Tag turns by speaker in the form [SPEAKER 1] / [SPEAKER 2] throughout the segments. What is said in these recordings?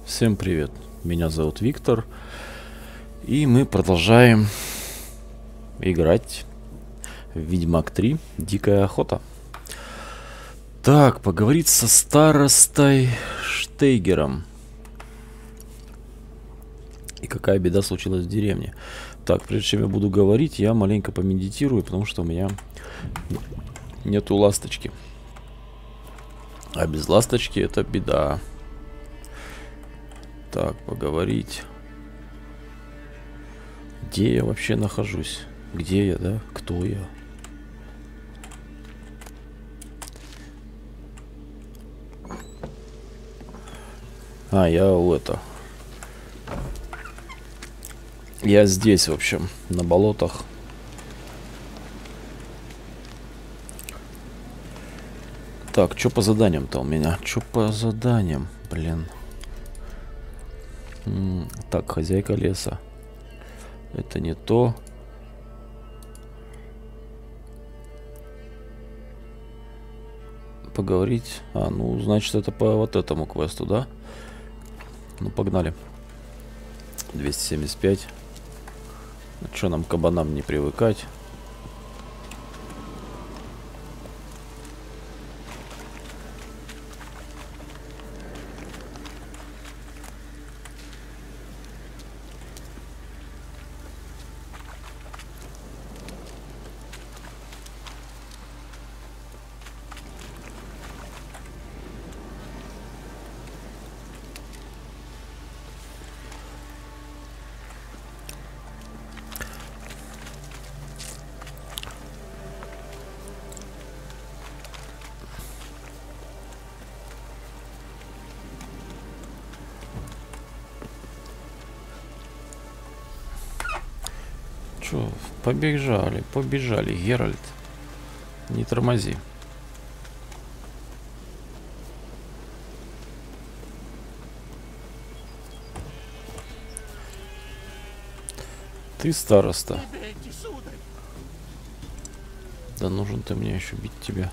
[SPEAKER 1] Всем привет, меня зовут Виктор, и мы продолжаем играть в Ведьмак 3: Дикая охота. Так, поговорить со старостой Штейгером. И какая беда случилась в деревне. Так, прежде чем я буду говорить, я маленько помедитирую, потому что у меня нету ласточки. А без ласточки это беда. Так, поговорить. Где я вообще нахожусь? Где я, да? Кто я? Я Я здесь, в общем, на болотах. Так, что по заданиям-то у меня? Что по заданиям, блин? Так, хозяйка леса. Это не то. Поговорить. Ну, значит, это по вот этому квесту, да? Ну, погнали. 275. Что нам, кабанам, не привыкать? Чё, побежали, Геральт. Не тормози. Ты староста. Да нужен ты мне еще бить тебя.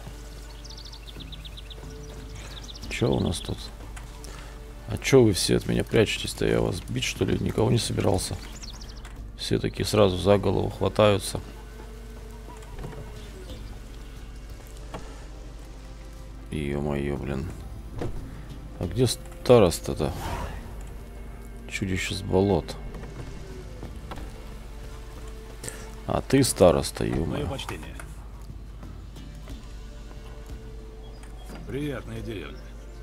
[SPEAKER 1] Чё у нас тут? А чё вы все от меня прячетесь-то? Я вас бить, что ли? Никого не собирался. Все такие сразу за голову хватаются. Ё-моё, блин. А где староста-то? Чудище с болот. А ты староста, ё-моё.
[SPEAKER 2] Мое почтение. Приятная деревня.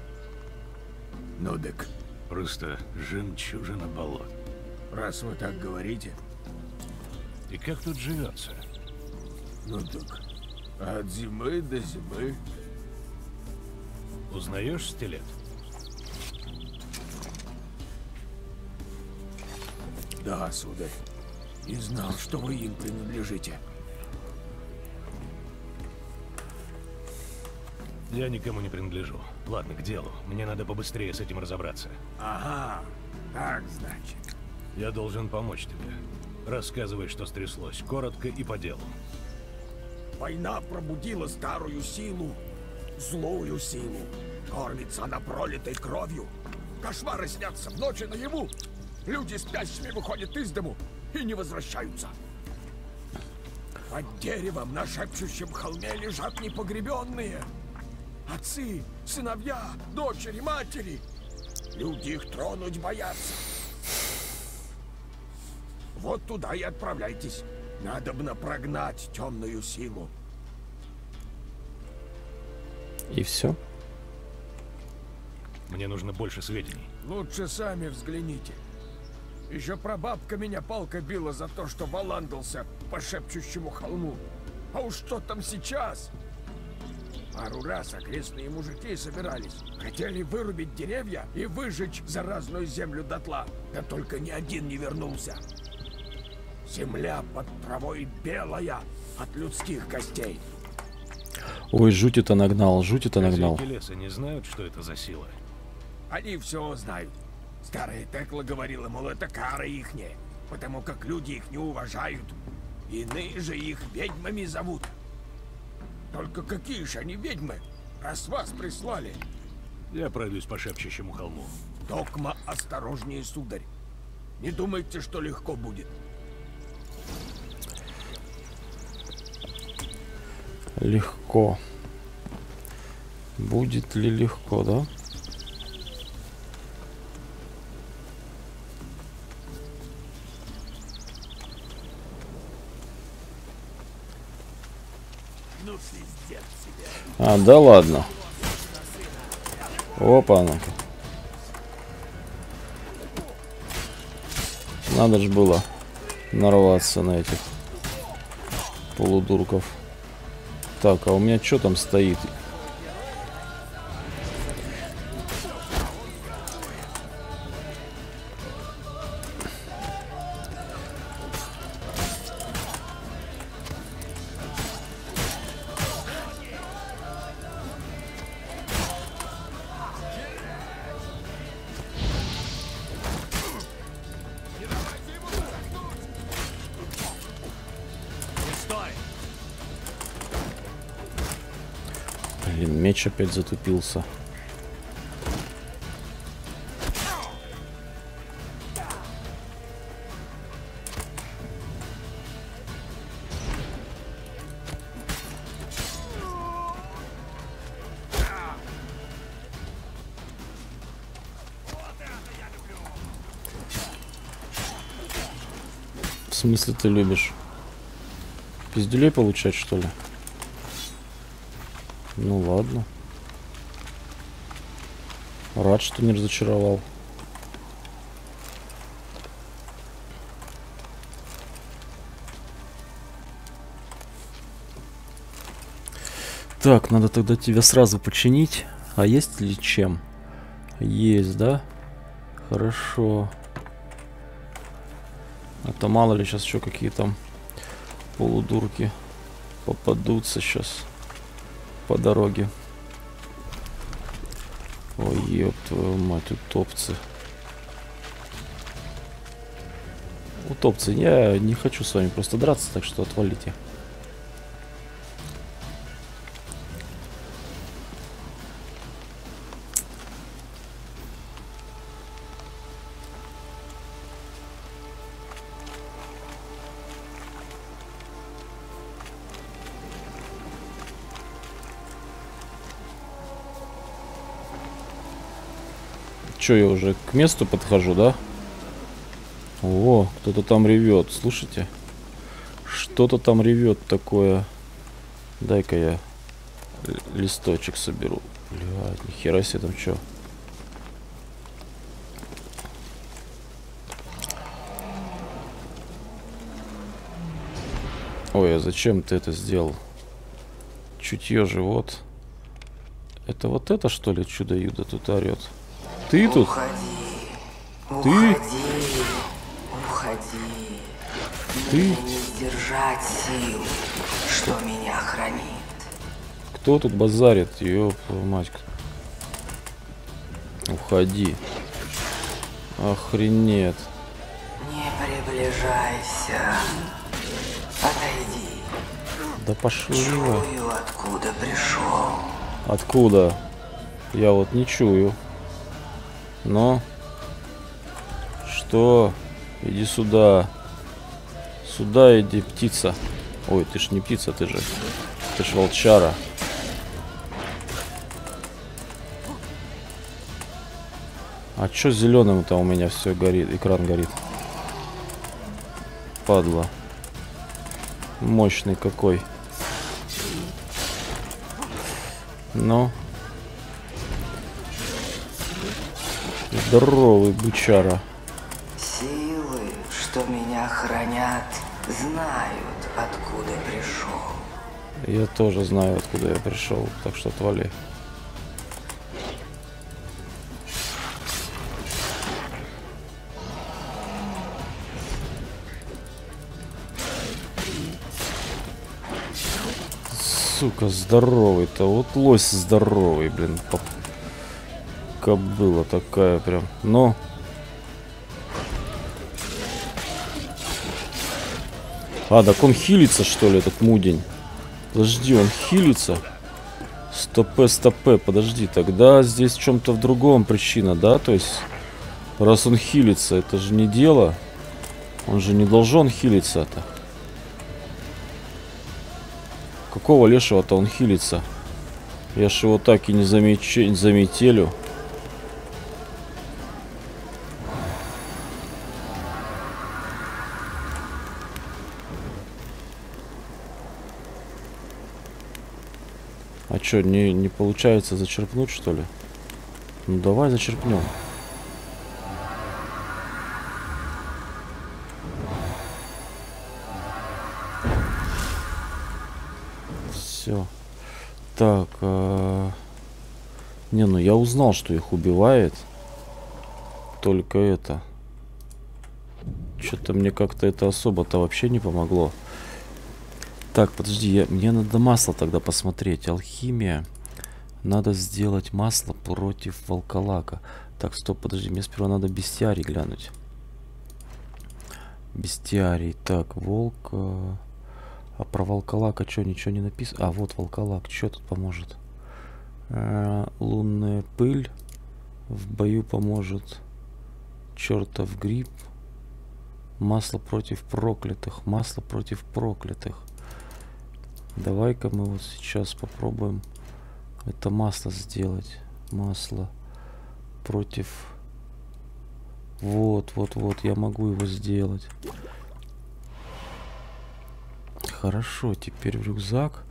[SPEAKER 3] Ну дык,
[SPEAKER 2] Просто жемчужина болот.
[SPEAKER 3] раз вы так говорите,
[SPEAKER 2] И как тут живется?
[SPEAKER 3] ну дык, от зимы до зимы.
[SPEAKER 2] Узнаешь стилет?
[SPEAKER 3] Да, сударь, и знал, что вы им принадлежите.
[SPEAKER 2] Я никому не принадлежу. Ладно, к делу. Мне надо побыстрее с этим разобраться.
[SPEAKER 3] Ага, так значит.
[SPEAKER 2] Я должен помочь тебе. Рассказывай, что стряслось. Коротко и по делу.
[SPEAKER 3] Война пробудила старую силу, злую силу. Кормится она пролитой кровью. Кошмары снятся в ночи наяву. Люди спящими выходят из дому и не возвращаются. Под деревом на шепчущем холме лежат непогребенные. Отцы, сыновья, дочери, матери. Люди их тронуть боятся. Вот туда и отправляйтесь. Надобно прогнать темную силу.
[SPEAKER 1] И все?
[SPEAKER 2] Мне нужно больше сведений.
[SPEAKER 3] Лучше сами взгляните. Еще прабабка меня палкой била за то, что валандался по шепчущему холму. А уж что там сейчас? Пару раз окрестные мужики собирались. Хотели вырубить деревья и выжечь заразную землю дотла. Да только ни один не вернулся. Земля под травой белая от людских костей.
[SPEAKER 1] Ой, жуть-то нагнал, жуть-то нагнал.
[SPEAKER 2] Хозяйки леса не знают, что это за сила?
[SPEAKER 3] Они все знают. Старая Текла говорила, мол, это кара ихняя, потому как люди их не уважают. Иные же их ведьмами зовут. Только какие же они ведьмы, раз вас прислали?
[SPEAKER 2] Я пройдусь по шепчущему холму.
[SPEAKER 3] Токма Осторожнее, сударь. Не думайте, что легко будет.
[SPEAKER 1] Легко. Будет ли легко, да?
[SPEAKER 3] Ну, пиздец тебе.
[SPEAKER 1] А, да ладно. Опа, ну. Надо же было нарваться на этих полудурков. Так, а у меня что там стоит? Блин, меч опять затупился. В смысле ты любишь? Пиздюлей получать, что ли? Ну ладно. Рад, что не разочаровал. Так, надо тогда тебя сразу починить. А есть ли чем? Есть, да? Хорошо. А то мало ли сейчас еще какие там полудурки попадутся сейчас по дороге. Ой, ёб твою мать, утопцы. Утопцы, я не хочу с вами просто драться, так что отвалите. Че, я уже к месту подхожу, да? О, кто-то там ревет, слушайте. Что-то там ревет такое. Дай-ка я листочек соберу. Блядь, нихера себе там что. Ой, а зачем ты это сделал? Чутье живот. Это вот это, что ли, чудо-юдо тут орет? Ты тут?
[SPEAKER 4] Уходи,
[SPEAKER 1] Ты?
[SPEAKER 4] уходи, уходи.
[SPEAKER 1] Ты?
[SPEAKER 4] Мне не сдержать сил, что меня хранит.
[SPEAKER 1] Кто тут базарит? Ёп, мать. Уходи. Охренеть.
[SPEAKER 4] Не приближайся. Отойди.
[SPEAKER 1] Да пошли вы.
[SPEAKER 4] Чую, откуда пришел.
[SPEAKER 1] Откуда? Я вот не чую. Но? Что? Иди сюда. Сюда иди, птица. Ой, ты ж не птица, ты ж волчара. А чё зеленым-то у меня все горит, экран горит? Падла. Мощный какой. Ну. Здоровый бычара.
[SPEAKER 4] Силы, что меня хранят, знают, откуда пришел.
[SPEAKER 1] Я тоже знаю, откуда я пришел, так что отвали. Сука, здоровый-то. Вот лось здоровый, блин. Кобыла такая прям. Но. А, так он хилится, что ли, этот мудень? Подожди, он хилится? Стопе, подожди. Тогда здесь в чем-то в другом причина, да? То есть Раз он хилится, это же не дело. Он же не должен хилиться-то. Какого лешего-то он хилится? Я ж его так и не заметелю. А чё, не получается зачерпнуть, что ли? Ну давай зачерпнем. Все. Так. Не, ну я узнал, что их убивает. Только это. Что-то мне как-то это особо-то вообще не помогло. Так, подожди, мне надо масло тогда посмотреть. Алхимия. Надо сделать масло против волколака. Так, стоп, подожди, мне сперва надо бестиарий глянуть. Бестиарий. Так, волк. А про волколака что, ничего не написано? А, вот волколак. Что тут поможет? Лунная пыль. В бою поможет. Чертов гриб. Масло против проклятых. Масло против проклятых. Давай-ка мы вот сейчас попробуем это масло сделать. Масло против... Вот. Я могу его сделать. Хорошо, теперь в рюкзак.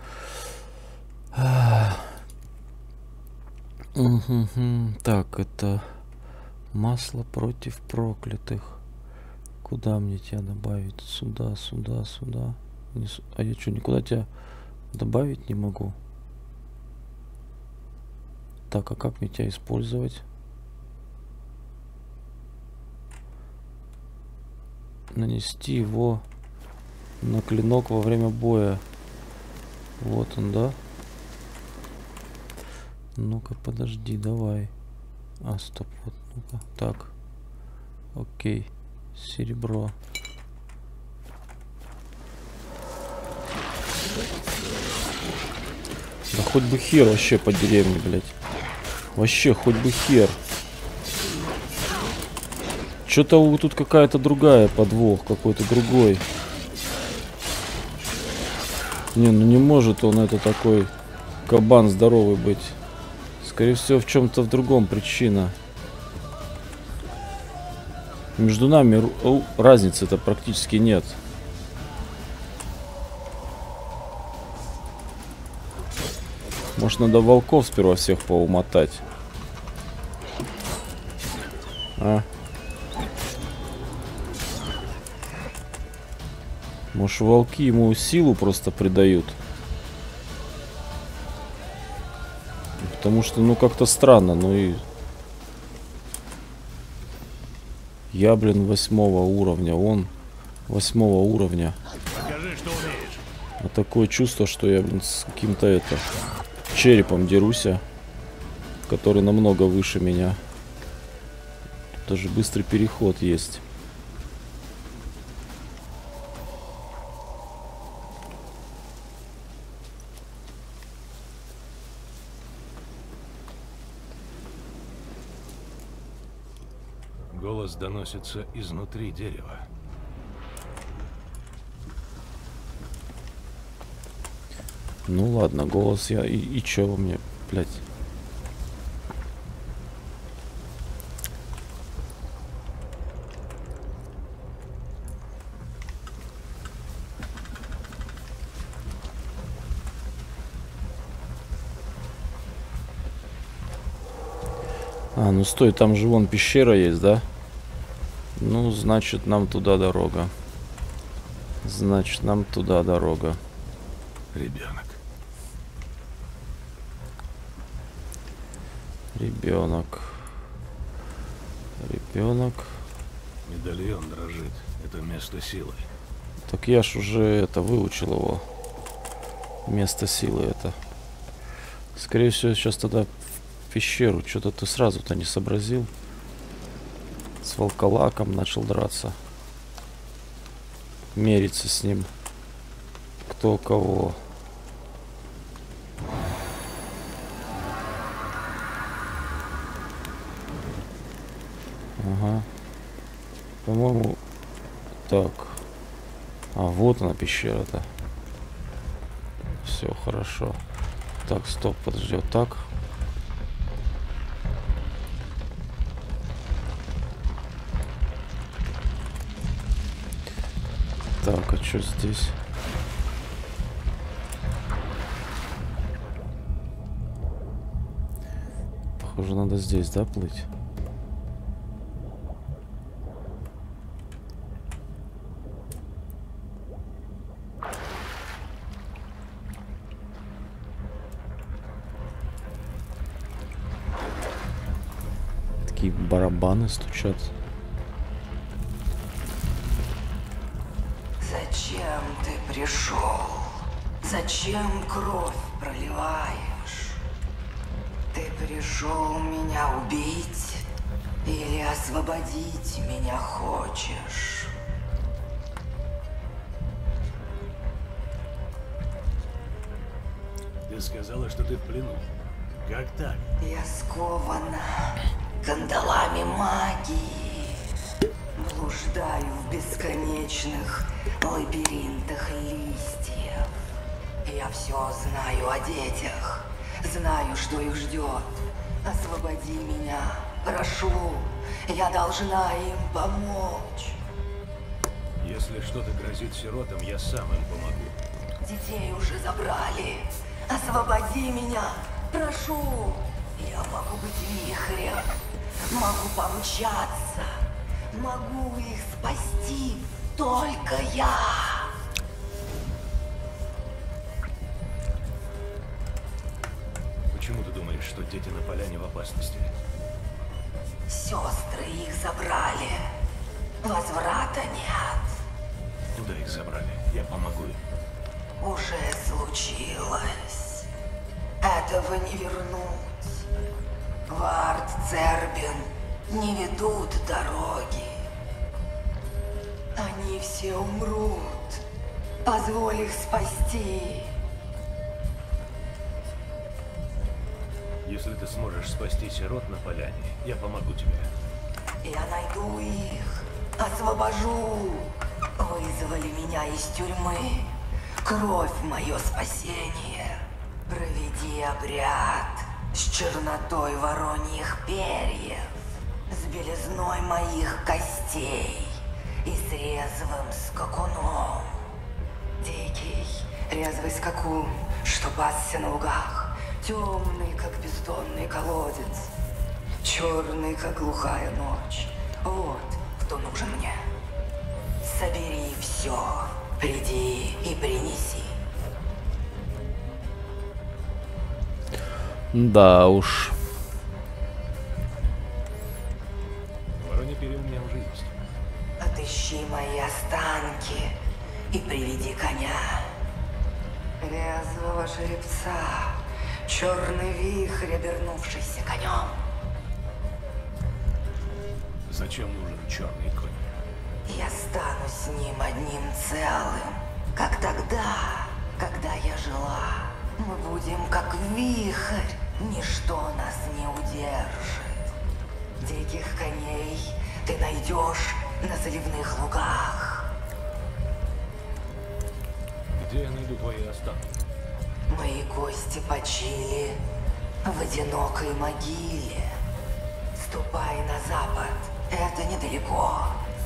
[SPEAKER 1] Так, это масло против проклятых. Куда мне тебя добавить? Сюда. А я что, никуда тебя добавить не могу? Так, а как мне тебя использовать? Нанести его на клинок во время боя. Вот он, да? Ну-ка, подожди, давай. А, стоп, вот, ну-ка. Так. Окей. Серебро. Да хоть бы хер вообще по деревне, блядь. Вообще, хоть бы хер. Что-то тут какая-то другая подвох, какой-то другой. Не, ну не может он это такой кабан здоровый быть. Скорее всего, в чем-то в другом причина. Между нами разницы-то практически нет. Может, надо волков сперва всех поумотать. А? Может, волки ему силу просто придают? Потому что, ну, как-то странно. Ну и... Я, блин, 8-го уровня. Он 8-го уровня.
[SPEAKER 2] Покажи, что умеешь.
[SPEAKER 1] А такое чувство, что я, блин, с каким-то это... черепом дерусь, который намного выше меня. Тут даже быстрый переход есть.
[SPEAKER 2] Голос доносится изнутри дерева.
[SPEAKER 1] Ну ладно, голос я... И чё вы мне, блядь? А, ну стой, там же вон пещера есть, да? Ну, значит, нам туда дорога. Значит, нам туда дорога.
[SPEAKER 2] Ребенок.
[SPEAKER 1] Ребенок.
[SPEAKER 2] Медальон дрожит. Это место силы.
[SPEAKER 1] Так я ж уже это выучил его. Место силы это. Скорее всего, сейчас тогда в пещеру. Что-то ты сразу-то не сообразил. С волколаком начал драться. Мериться с ним. Кто кого. Ага. По-моему, так. А вот она пещера-то. Все хорошо. Так, стоп, подожди, вот так. Так, а что здесь? Похоже, надо здесь, да, плыть? Такие барабаны стучат.
[SPEAKER 4] Зачем ты пришел? Зачем кровь проливаешь? Ты пришел меня убить или освободить меня хочешь?
[SPEAKER 2] Ты сказала, что ты в плену. Как так?
[SPEAKER 4] Я скована кандалами магии. Блуждаю в бесконечных лабиринтах листьев. Я все знаю о детях. Знаю, что их ждет. Освободи меня. Прошу. Я должна им помочь.
[SPEAKER 2] Если что-то грозит сиротам, я сам им помогу.
[SPEAKER 4] Детей уже забрали. Освободи меня. Прошу. Я могу быть вихрем. Могу помчаться. Могу их спасти. Только я.
[SPEAKER 2] Почему ты думаешь, что дети на поляне в опасности?
[SPEAKER 4] Сестры их забрали. Возврата нет.
[SPEAKER 2] Куда их забрали? Я помогу им.
[SPEAKER 4] Уже случилось. Этого не вернуть. Вард, Цербин не ведут дороги. Они все умрут. Позволь их спасти.
[SPEAKER 2] Если ты сможешь спасти сирот на поляне, я помогу тебе.
[SPEAKER 4] Я найду их. Освобожу. Вызвали меня из тюрьмы. Кровь — мое спасение. Проведи обряд с чернотой вороньих перьев, с белизной моих костей и с резвым скакуном. Дикий, резвый скакун, что пасся на лугах, темный, как бездонный колодец, черный, как глухая ночь. Вот кто нужен мне. Собери все, приди и принеси.
[SPEAKER 1] Да уж.
[SPEAKER 2] Воронье перья у меня уже есть.
[SPEAKER 4] Отыщи мои останки и приведи коня. Резвого жеребца, черный вихрь, обернувшийся конем.
[SPEAKER 2] Зачем нужен черный конь?
[SPEAKER 4] Я стану с ним одним целым, как тогда, когда я жила. Мы будем как вихрь, ничто нас не удержит. Диких коней ты найдешь на заливных лугах.
[SPEAKER 2] Где я найду твои останки?
[SPEAKER 4] Мои кости почили в одинокой могиле. Ступай на запад, это недалеко.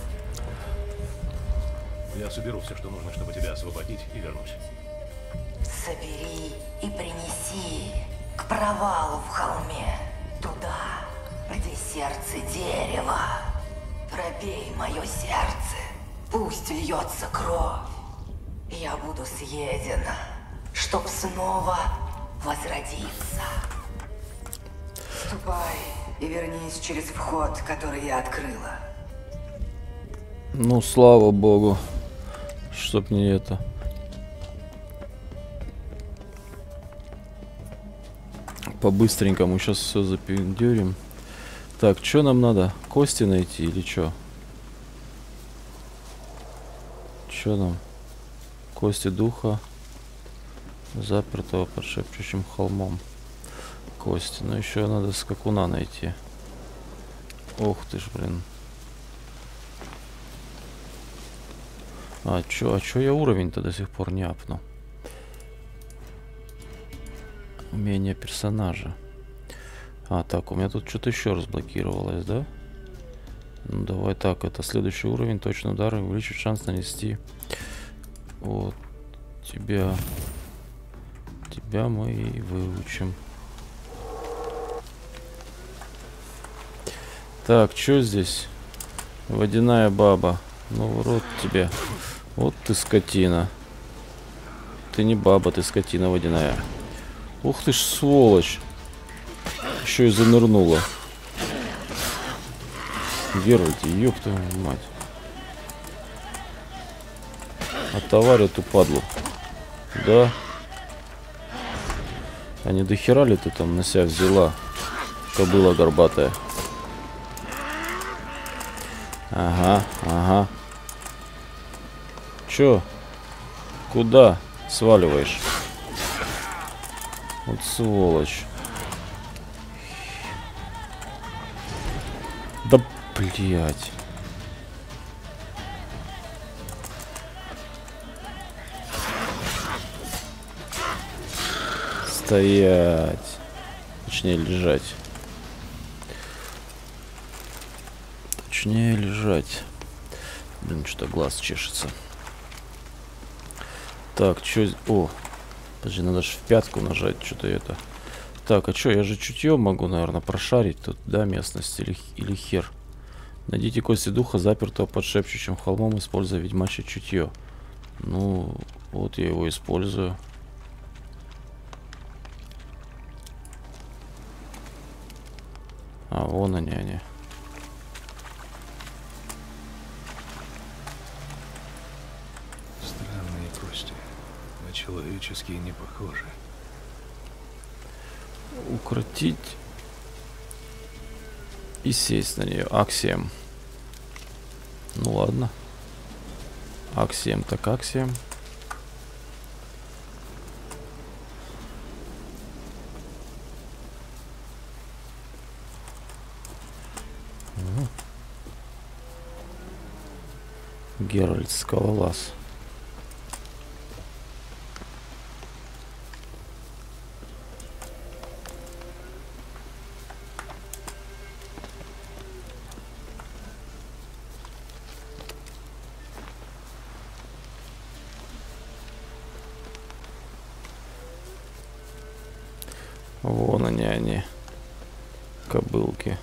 [SPEAKER 2] Я соберу все, что нужно, чтобы тебя освободить, и вернусь.
[SPEAKER 4] Собери и принеси к провалу в холме, туда, где сердце дерева. Пробей мое сердце, пусть льется кровь. Я буду съедена, чтоб снова возродиться. Ступай и вернись через вход, который я открыла.
[SPEAKER 1] Ну, слава богу. Чтоб не это. По-быстренькому сейчас все запендюрим. Так, что нам надо? Кости найти или что? Что нам? Кости духа, запертого под шепчущим холмом. Кости. Но еще надо скакуна найти. Ох ты ж, блин. А чё я уровень-то до сих пор не апнул? Умение персонажа. А, так, у меня тут что-то еще разблокировалось, да? Ну, давай так, это следующий уровень, точный удар увеличит шанс нанести. Вот, тебя мы и выучим. Так, что здесь? Водяная баба. Ну, в рот тебе. Вот ты скотина. Ты не баба, ты скотина водяная. Ух ты ж сволочь. Еще и занырнула. Геральт, ёб твою мать. Отоварь эту падлу. Да. А не дохера ли ты там на себя взяла? Кобыла горбатая. Ага. Чё? Куда сваливаешь? Вот сволочь. Да блять. Стоять. Точнее лежать. Точнее лежать. Блин, что-то глаз чешется. Так, чё... О, подожди, надо же в пятку нажать, что-то это. Так, а чё, я же чутье могу, наверное, прошарить тут, да, местность или хер. Найдите кости духа, запертого под шепчущим холмом, используя ведьмачье чутье. Ну, вот я его использую. А, вон они.
[SPEAKER 2] Странные кости. На человеческие не похожи.
[SPEAKER 1] Укротить и сесть на нее. Аксием. Ну ладно. Аксием так аксием. Геральт Скалолаз. Вон они, кобылки.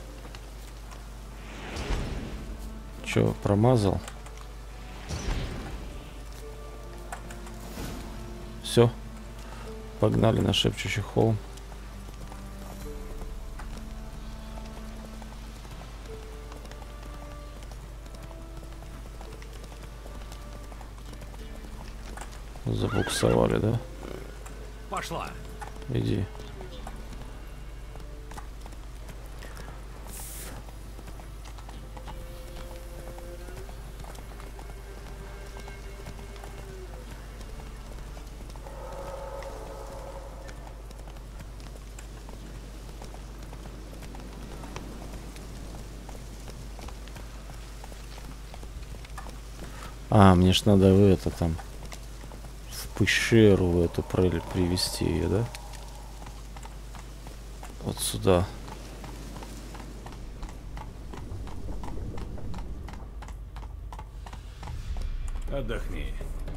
[SPEAKER 1] Чё, промазал? Все, погнали на шепчущий холм. Забуксовали, да?
[SPEAKER 2] Пошла.
[SPEAKER 1] Иди. А, мне ж надо в это там, в пещеру в эту привести ее, да? Вот сюда.
[SPEAKER 2] Отдохни.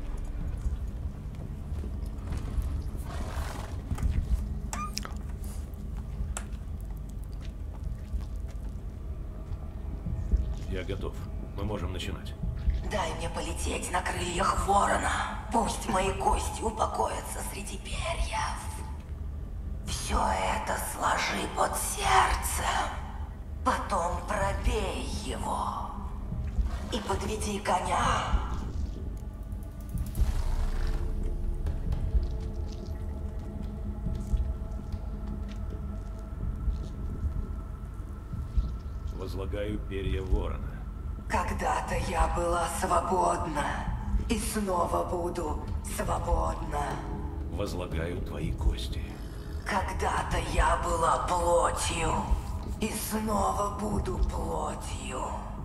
[SPEAKER 2] Я готов. Мы можем начинать.
[SPEAKER 4] Дай мне полететь на крыльях ворона. Пусть мои кости упокоятся среди перьев. Все это сложи под сердцем. Потом пробей его. И подведи коня.
[SPEAKER 2] Возлагаю перья ворона.
[SPEAKER 4] Когда-то я была свободна. И снова буду свободна.
[SPEAKER 2] Возлагаю твои кости.
[SPEAKER 4] Когда-то я была плотью. и снова буду плотью.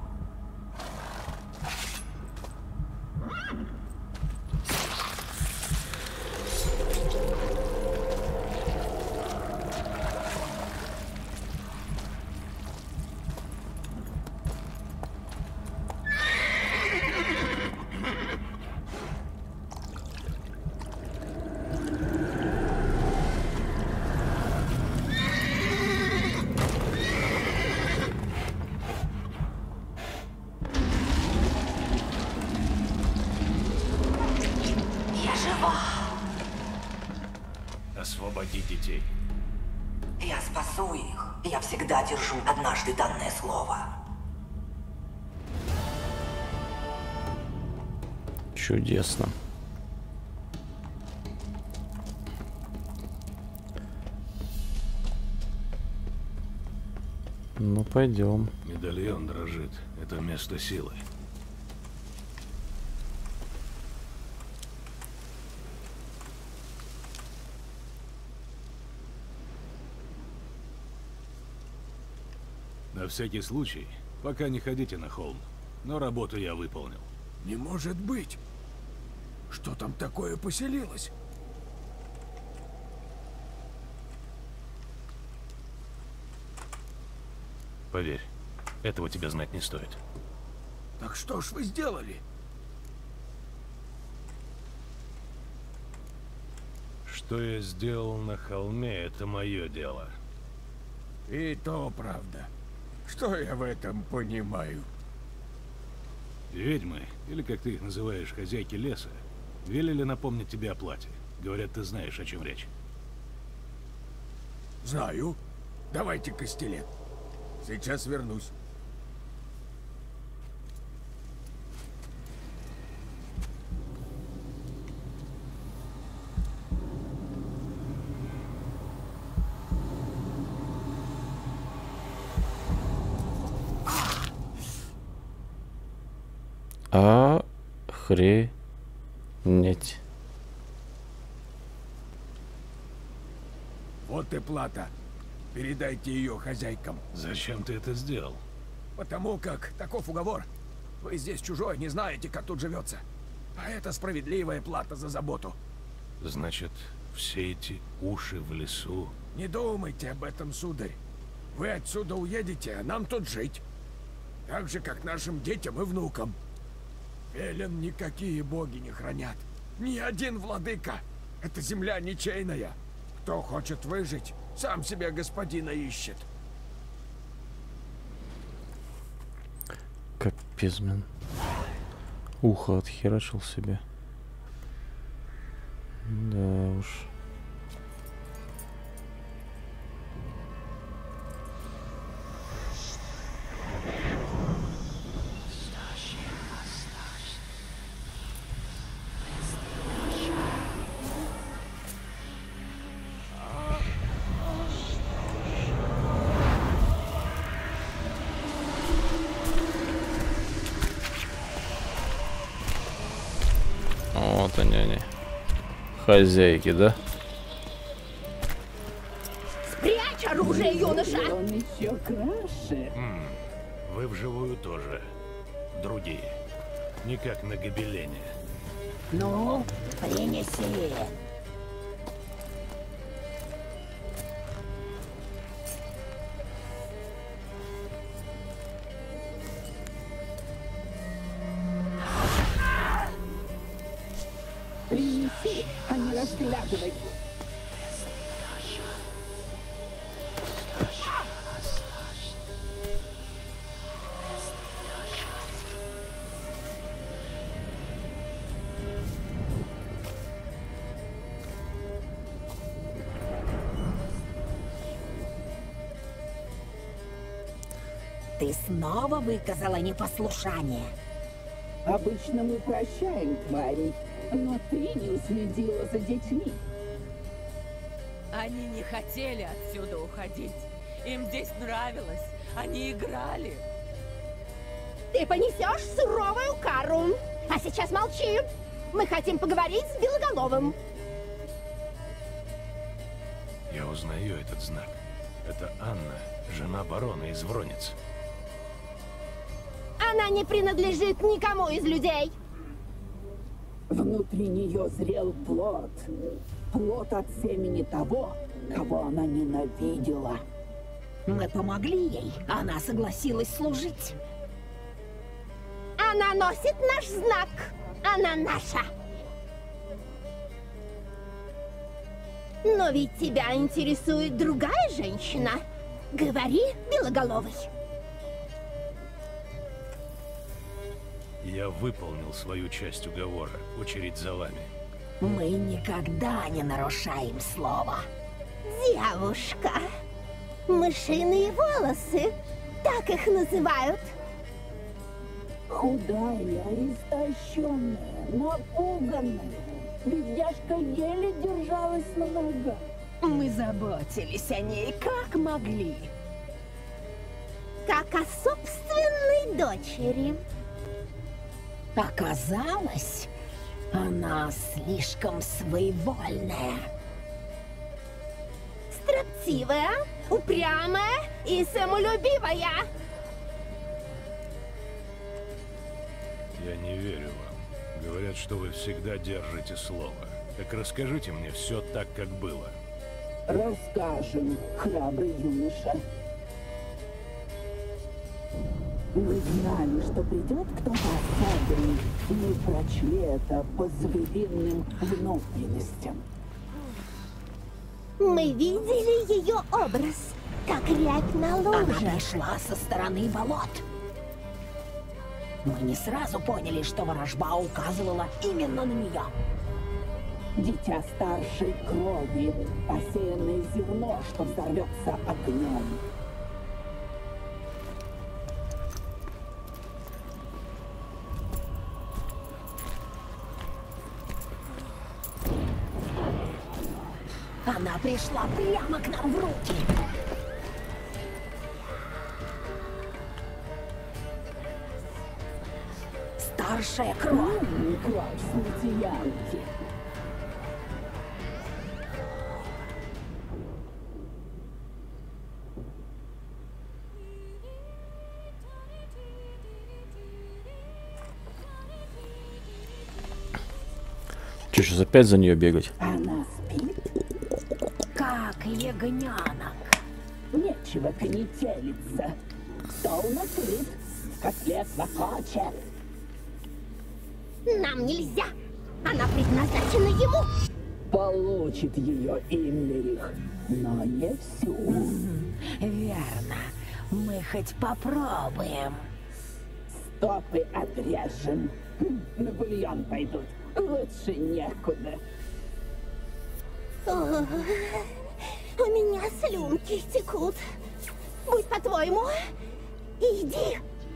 [SPEAKER 2] Освободи детей.
[SPEAKER 4] Я спасу их. Я всегда держу однажды данное слово.
[SPEAKER 1] Чудесно. Ну, пойдем.
[SPEAKER 2] Медальон дрожит. Это место силы. На всякий случай, пока не ходите на холм. Но работу я выполнил.
[SPEAKER 3] Не может быть. Что там такое поселилось?
[SPEAKER 2] Поверь, этого тебе знать не стоит.
[SPEAKER 3] Так что ж вы сделали?
[SPEAKER 2] Что я сделал на холме, это мое дело.
[SPEAKER 3] И то правда. Что я в этом понимаю?
[SPEAKER 2] Ведьмы, или как ты их называешь, хозяйки леса, велели напомнить тебе о плате. Говорят, ты знаешь, о чем речь.
[SPEAKER 3] Знаю. Давайте костелет. Сейчас вернусь.
[SPEAKER 1] Охренеть.
[SPEAKER 3] Вот и плата. Передайте ее хозяйкам.
[SPEAKER 2] Зачем ты это сделал?
[SPEAKER 3] Потому как таков уговор. Вы здесь чужой, не знаете, как тут живется. А это справедливая плата за заботу.
[SPEAKER 2] Значит, все эти уши в лесу...
[SPEAKER 3] Не думайте об этом, сударь. Вы отсюда уедете, а нам тут жить. Так же, как нашим детям и внукам. Велен никакие боги не хранят. Ни один владыка. Эта земля ничейная. Кто хочет выжить, сам себе господина ищет.
[SPEAKER 1] Капец, блин. Ухо отхерачил себе. Да уж. Вот они. Хозяйки, да?
[SPEAKER 5] Спрячь оружие, юноша!
[SPEAKER 6] Он еще краше.
[SPEAKER 2] Вы вживую тоже. Другие. Не как на гобелене.
[SPEAKER 6] Ну, принеси. Принеси, а не разглядывай.
[SPEAKER 5] Ты снова выказала непослушание.
[SPEAKER 6] Обычно мы прощаем тварей, но ты не уследила за детьми.
[SPEAKER 7] Они не хотели отсюда уходить. Им здесь нравилось. Они играли.
[SPEAKER 5] Ты понесешь суровую кару. А сейчас молчи. Мы хотим поговорить с Белоголовым.
[SPEAKER 2] Я узнаю этот знак. Это Анна, Жена барона из Вронец.
[SPEAKER 5] Она не принадлежит никому из людей.
[SPEAKER 6] Внутри нее зрел плод. Плод от семени того, кого она ненавидела.
[SPEAKER 8] Мы помогли ей, она согласилась служить.
[SPEAKER 5] Она носит наш знак. Она наша. Но ведь тебя интересует другая женщина. Говори, Белоголовый.
[SPEAKER 2] Я выполнил свою часть уговора. Очередь за вами.
[SPEAKER 8] Мы никогда не нарушаем слова.
[SPEAKER 5] Девушка. Мышиные волосы. Так их называют.
[SPEAKER 6] Худая, истощенная, напуганная. Бедняжка еле держалась на ногах.
[SPEAKER 8] Мы заботились о ней как могли.
[SPEAKER 5] Как о собственной дочери.
[SPEAKER 8] Оказалось, она слишком своевольная.
[SPEAKER 5] Строптивая, упрямая и самолюбивая.
[SPEAKER 2] Я не верю вам. Говорят, что вы всегда держите слово. Так расскажите мне все так, как было.
[SPEAKER 6] Расскажем, храбрый юноша. Мы знали, что придет кто-то особенный. Мы прочли это по звериным внутренностям.
[SPEAKER 5] Мы видели ее образ, как рябь на
[SPEAKER 8] Она
[SPEAKER 5] луже.
[SPEAKER 8] пришла со стороны болот. Мы не сразу поняли, что ворожба указывала именно на нее.
[SPEAKER 6] Дитя старшей крови, посеянное зерно, что взорвется огнем.
[SPEAKER 8] Она пришла прямо к нам в руки. Старшая кровь.
[SPEAKER 6] Кровь смутьянки.
[SPEAKER 1] Че, сейчас опять за нее бегать?
[SPEAKER 6] Она спит?
[SPEAKER 8] Как ягненок.
[SPEAKER 6] Нечего конетелиться. Стол накрыт, котлет захочет.
[SPEAKER 5] Нам нельзя. Она предназначена ему.
[SPEAKER 6] Получит ее Иммерих, но не всю.
[SPEAKER 8] Верно. Мы хоть попробуем.
[SPEAKER 6] Стопы отрежем. На бульон пойдут. Лучше некуда.
[SPEAKER 5] О, у меня слюнки текут. Будь по-твоему, иди.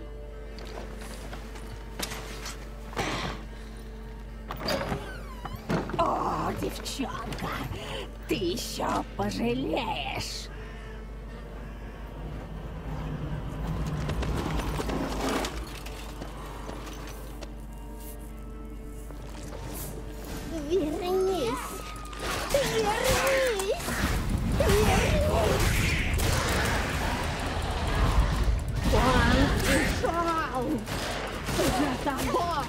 [SPEAKER 8] О, девчонка, ты еще пожалеешь.
[SPEAKER 5] Вернись. Вернись. Вернись. Он пришел за тобой.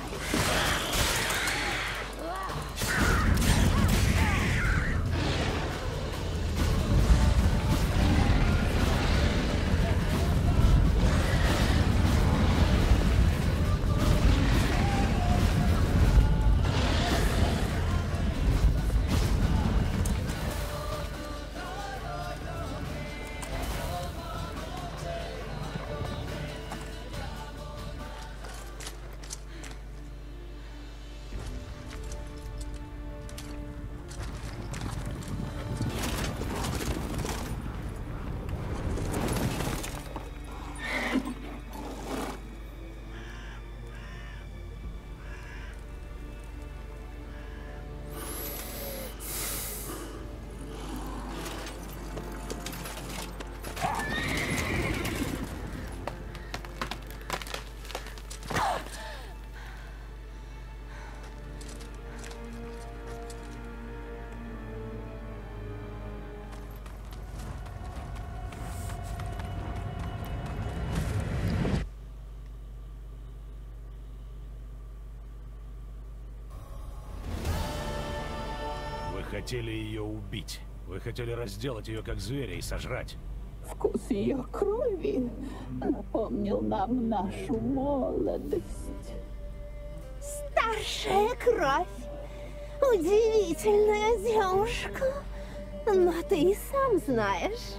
[SPEAKER 2] хотели ее убить. Вы хотели разделать ее как зверя и сожрать.
[SPEAKER 6] Вкус ее крови напомнил нам нашу молодость.
[SPEAKER 5] Старшая кровь. Удивительная девушка. Но ты и сам знаешь.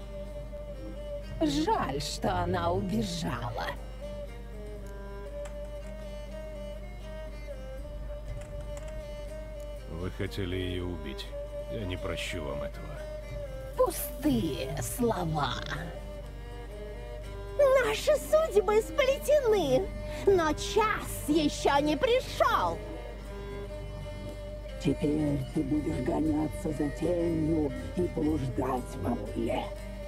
[SPEAKER 8] Жаль, что она убежала.
[SPEAKER 2] Вы хотели ее убить. Я не прощу вам этого.
[SPEAKER 8] Пустые слова.
[SPEAKER 5] Наши судьбы сплетены, но час еще не пришел.
[SPEAKER 6] Теперь ты будешь гоняться за тенью и блуждать во мгле.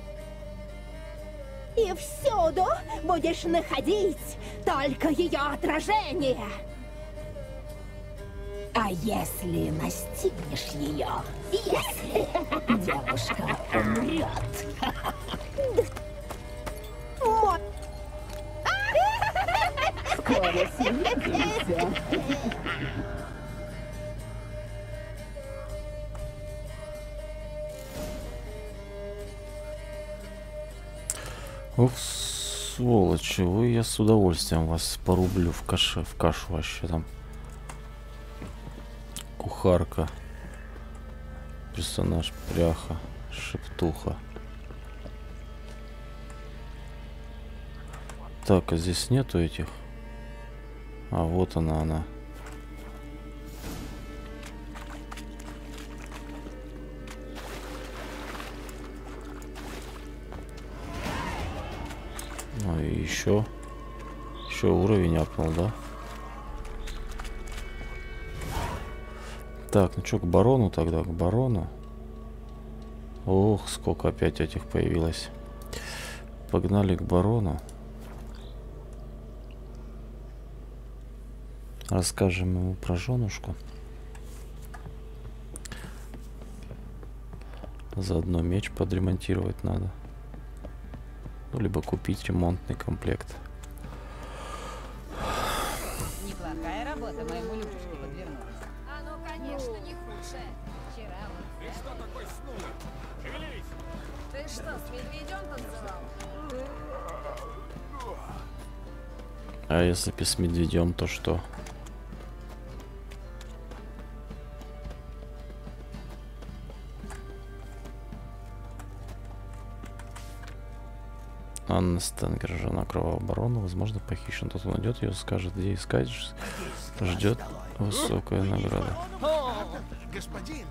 [SPEAKER 5] И всюду будешь находить только ее отражение.
[SPEAKER 8] А если настигнешь ее, если девушка умрет?
[SPEAKER 5] Вот.
[SPEAKER 6] Скоро свидимся.
[SPEAKER 1] Ох, сволочи, вы, я с удовольствием вас порублю в кашу вообще там. Кухарка. Персонаж пряха. Шептуха. Так, а здесь нету этих. А вот она. Ну и еще уровень апнул, да? Так, ну что, к барону тогда, к барону. Ох, сколько опять этих появилось. Погнали к барону. Расскажем ему про женушку. Заодно меч подремонтировать надо. Ну, либо купить ремонтный комплект.
[SPEAKER 9] Неплохая работа моему Любушке подвернулась. Оно, конечно, не худшее. Вчера вот...
[SPEAKER 3] Ты что такой снулый? Шевелись!
[SPEAKER 9] Ты что, с медведем танцевал?
[SPEAKER 1] А если с медведем, то что? Анна Стенгер, жена кровавого барона, возможно, похищен. Тот найдет ее, скажет, где искать, ждет высокая награда.
[SPEAKER 3] Господин!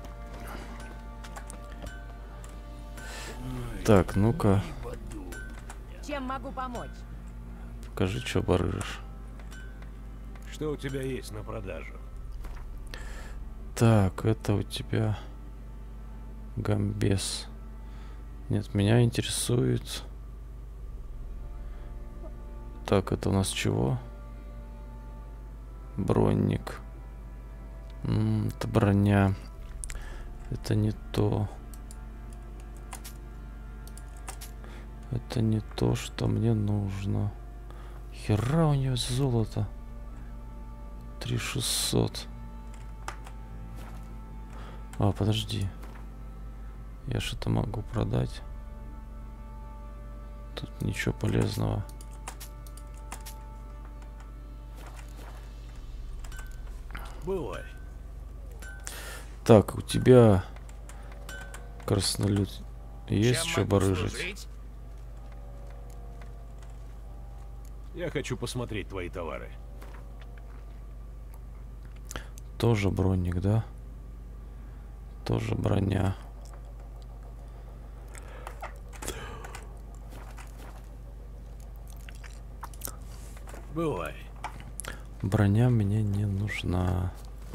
[SPEAKER 1] Так, ну-ка,
[SPEAKER 7] Чем могу помочь?
[SPEAKER 1] покажи, что барыжишь.
[SPEAKER 2] Что у тебя есть на продажу?
[SPEAKER 1] Так, это у тебя гамбес. Нет, меня интересует... Так, это у нас чего? Бронник. Это броня. Это не то. Это не то, что мне нужно. Хера у нее золото. 3600. А, подожди. Я что-то могу продать. Тут ничего полезного.
[SPEAKER 2] Бывай.
[SPEAKER 1] Так, у тебя краснолюд есть что барыжить?
[SPEAKER 2] Я хочу посмотреть твои товары.
[SPEAKER 1] Тоже броник, да? Тоже броня.
[SPEAKER 2] Бывай.
[SPEAKER 1] Броня мне не нужна.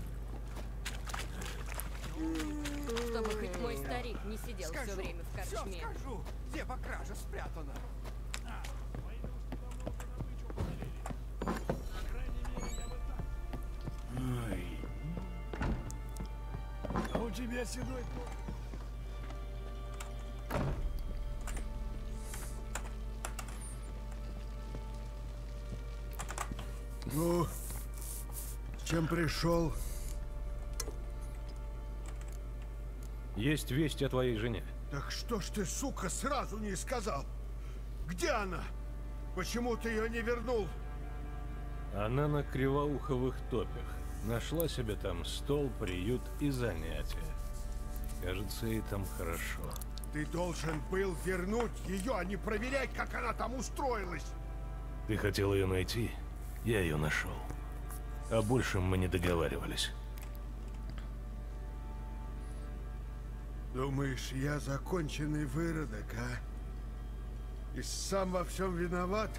[SPEAKER 7] Чтобы хоть мой старик не сидел все время в корчме.
[SPEAKER 3] Скажу, где кража спрятана. А у тебя седой... Ну, чем пришел?
[SPEAKER 2] Есть весть о твоей жене.
[SPEAKER 3] Так что ж ты, сука, сразу не сказал? Где она? Почему ты ее не вернул?
[SPEAKER 2] Она на Кривоуховых топях. Нашла себе там стол, приют и занятия. Кажется, ей там хорошо.
[SPEAKER 3] Ты должен был вернуть ее, а не проверять, как она там устроилась.
[SPEAKER 2] Ты хотел ее найти? Я ее нашел. О большем мы не договаривались.
[SPEAKER 3] Думаешь, я законченный выродок, а? И сам во всем виноват?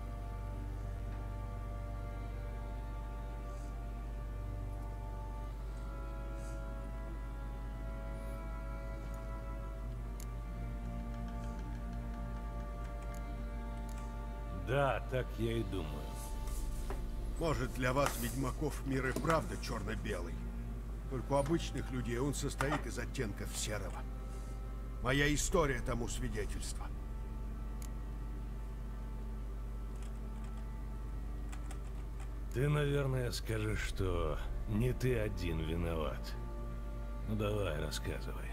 [SPEAKER 2] Да, так я и думаю.
[SPEAKER 3] Может, для вас, ведьмаков, мир и правда черно-белый. Только у обычных людей он состоит из оттенков серого. Моя история тому свидетельство.
[SPEAKER 2] Ты, наверное, скажешь, что не ты один виноват. Ну давай, рассказывай.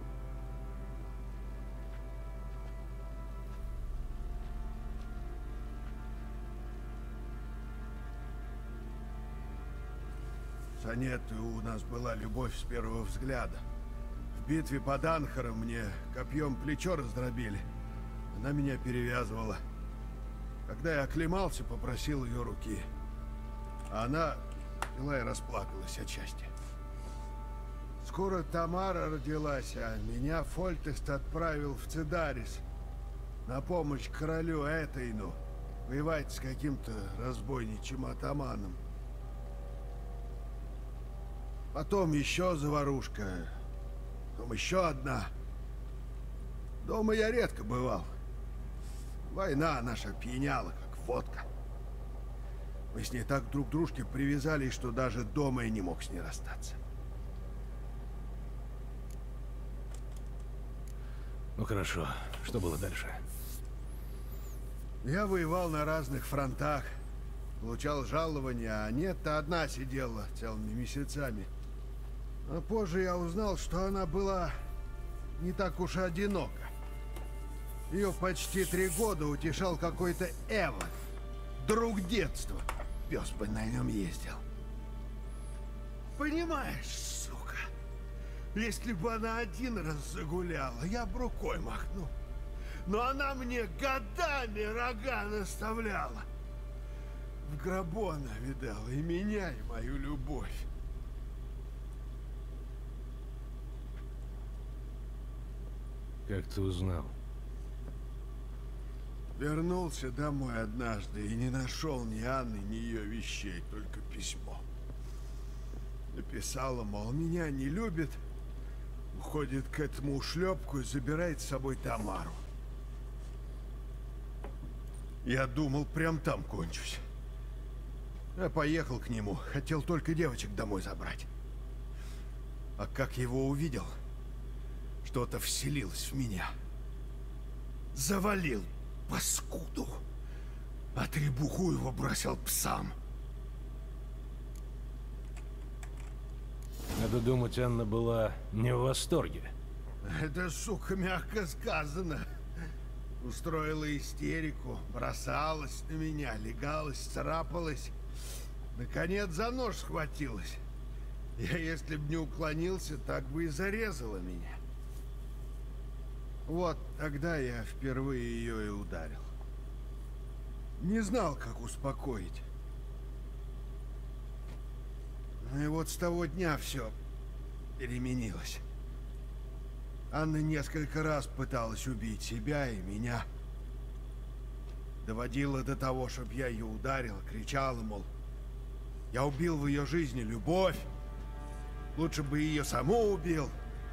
[SPEAKER 3] С Анетой у нас была любовь с первого взгляда. В битве под Анхаром мне копьем плечо раздробили. Она меня перевязывала. Когда я оклемался, попросил ее руки. А она взяла и расплакалась отчасти. Скоро Тамара родилась, а меня Фольтест отправил в Цидарис на помощь королю Этейну воевать с каким-то разбойничьим атаманом. Потом еще заварушка. Потом еще одна. Дома я редко бывал. Война наша пьяняла, как водка. Мы с ней так друг к дружке привязались, что даже дома я не мог с ней расстаться.
[SPEAKER 2] Ну хорошо, что было дальше?
[SPEAKER 3] Я воевал на разных фронтах. Получал жалования, а Анетта одна сидела целыми месяцами. А позже я узнал, что она была не так уж и одинока. Ее почти 3 года утешал какой-то Эван, друг детства. Пес бы на нем ездил. Понимаешь, сука, если бы она 1 раз загуляла, я бы рукой махнул. Но она мне годами рога наставляла. В гробу она видала и меня, и мою любовь.
[SPEAKER 2] Как ты узнал?
[SPEAKER 3] Вернулся домой однажды и не нашел ни Анны, ни ее вещей, только письмо. Написала, мол, меня не любит, уходит к этому ушлепку и забирает с собой Тамару. Я думал, прям там кончусь. Я поехал к нему, хотел только девочек домой забрать. А как его увидел, что-то вселилось в меня. Завалил паскуду, а требуху его бросил псам.
[SPEAKER 2] Надо думать, Анна была не в восторге.
[SPEAKER 3] Это, сука, мягко сказано. Устроила истерику, бросалась на меня, легалась, царапалась. Наконец за нож схватилась. Я, если б не уклонился, так бы и зарезала меня. Вот тогда я впервые ее и ударил. Не знал, как успокоить. Ну и вот с того дня все переменилось. Анна несколько раз пыталась убить себя и меня. Доводила до того, чтобы я ее ударил, кричала, мол, я убил в ее жизни любовь. Лучше бы ее саму убил.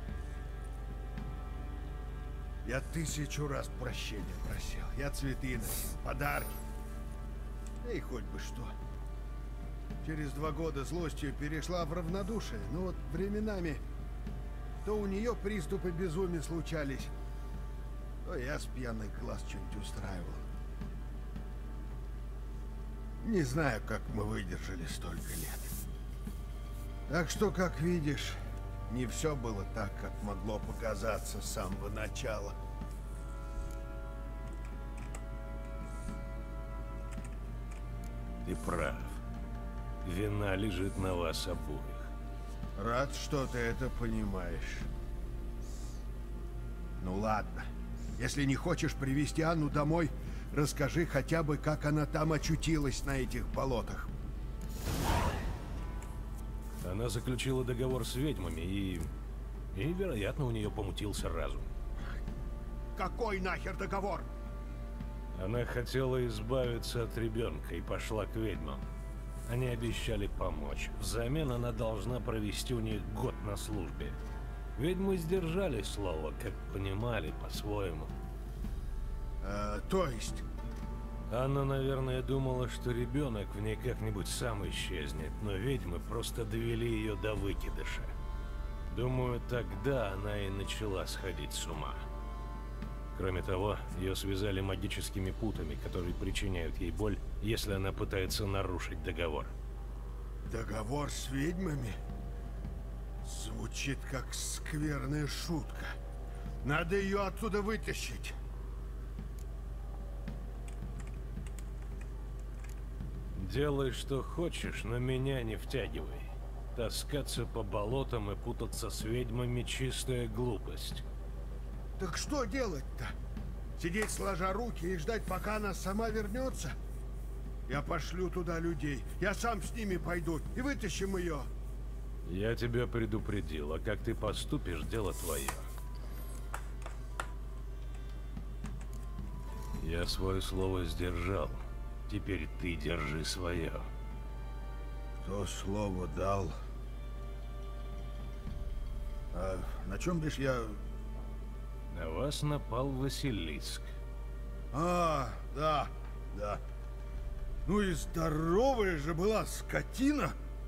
[SPEAKER 3] Я 1000 раз прощения просил. Я цветы носил, подарки. И хоть бы что. Через 2 года злостью перешла в равнодушие. Но вот временами то у нее приступы безумия случались, то я с пьяных глаз что-нибудь устраивал. Не знаю, как мы выдержали столько лет. Так что, как видишь, не все было так, как могло показаться с самого начала.
[SPEAKER 2] Ты прав. Вина лежит на вас обоих.
[SPEAKER 3] Рад, что ты это понимаешь. Ну ладно. Если не хочешь привезти Анну домой, расскажи хотя бы, как она там очутилась на этих болотах.
[SPEAKER 2] Она заключила договор с ведьмами и, вероятно, у нее помутился разум.
[SPEAKER 3] Какой нахер договор?
[SPEAKER 2] Она хотела избавиться от ребенка и пошла к ведьмам. Они обещали помочь. Взамен она должна провести у них год на службе. Ведьмы сдержали слово, как понимали по-своему.
[SPEAKER 3] То есть?
[SPEAKER 2] Анна, наверное, думала, что ребенок в ней как-нибудь сам исчезнет, но ведьмы просто довели ее до выкидыша. Думаю, тогда она и начала сходить с ума. Кроме того, ее связали магическими путами, которые причиняют ей боль, если она пытается нарушить договор.
[SPEAKER 3] Договор с ведьмами? Звучит как скверная шутка. Надо ее оттуда вытащить.
[SPEAKER 2] Делай, что хочешь, но меня не втягивай. Таскаться по болотам и путаться с ведьмами — чистая глупость.
[SPEAKER 3] Так что делать-то? Сидеть сложа руки и ждать, пока она сама вернется? Я пошлю туда людей. Я сам с ними пойду и вытащим ее.
[SPEAKER 2] Я тебя предупредил, а как ты поступишь, дело твое. Я свое слово сдержал. Теперь ты держи свое.
[SPEAKER 3] Кто слово дал? А на чем бишь я...
[SPEAKER 2] На вас напал Василиск.
[SPEAKER 3] Да. Ну и здоровая же была скотина.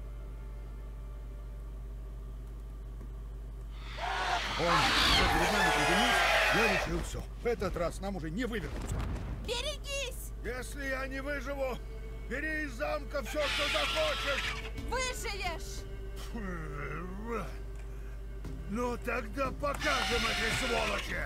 [SPEAKER 3] Он перед нами придумал, я решил все. В этот раз нам уже не вывернуться.
[SPEAKER 7] Берегись!
[SPEAKER 3] Если я не выживу, бери из замка все, что захочешь.
[SPEAKER 7] Выживешь!
[SPEAKER 3] Ну тогда покажем этой сволочи.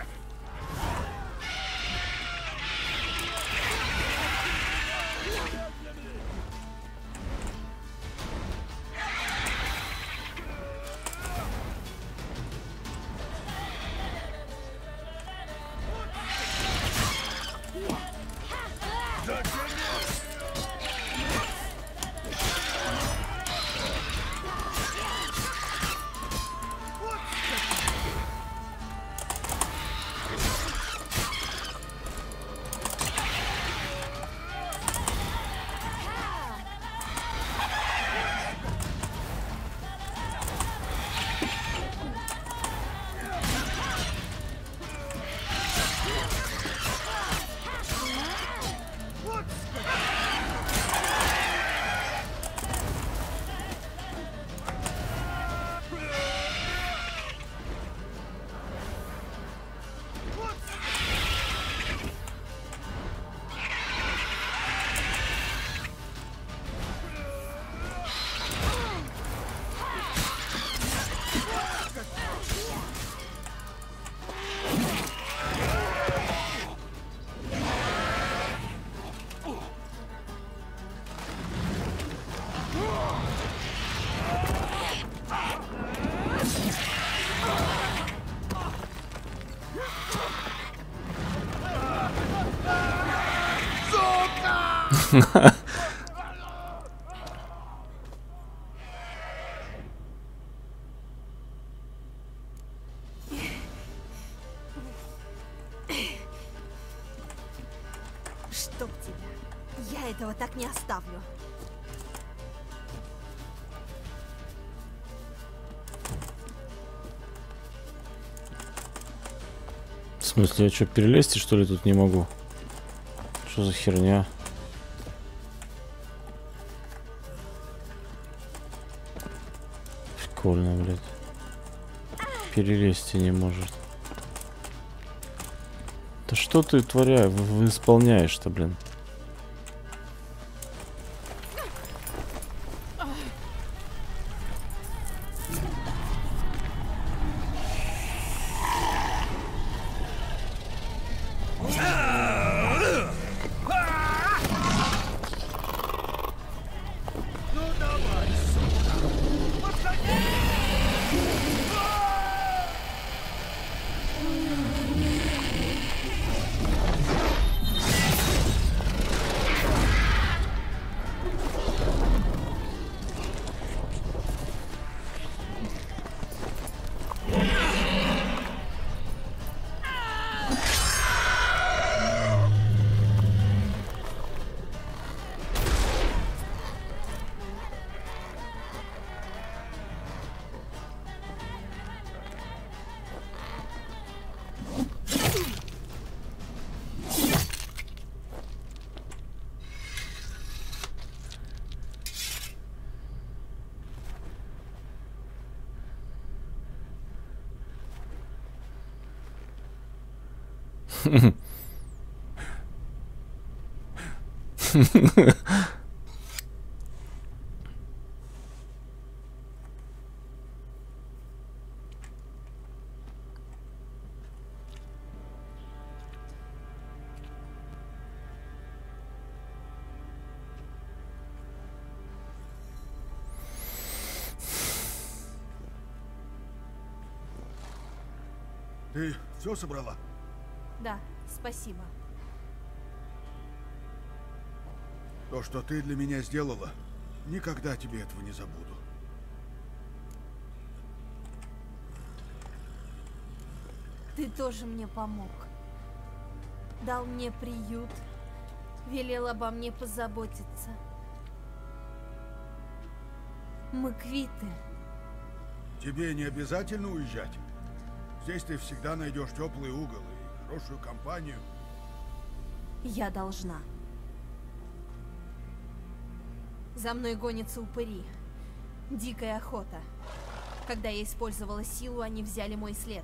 [SPEAKER 10] Чтоб тебя. Я этого так не оставлю.
[SPEAKER 1] В смысле, я что, перелезть, что ли, тут не могу? Что за херня? Прикольно, блядь. Перелезть не может. Да что ты исполняешь-то, блин?
[SPEAKER 3] Ты все собрала?
[SPEAKER 10] Да, спасибо.
[SPEAKER 3] То, что ты для меня сделала, никогда тебе этого не забуду.
[SPEAKER 10] Ты тоже мне помог. Дал мне приют, велел обо мне позаботиться. Мы квиты.
[SPEAKER 3] Тебе не обязательно уезжать. Здесь ты всегда найдешь теплый угол и хорошую компанию.
[SPEAKER 10] Я должна. За мной гонятся упыри. Дикая охота. Когда я использовала силу, они взяли мой след.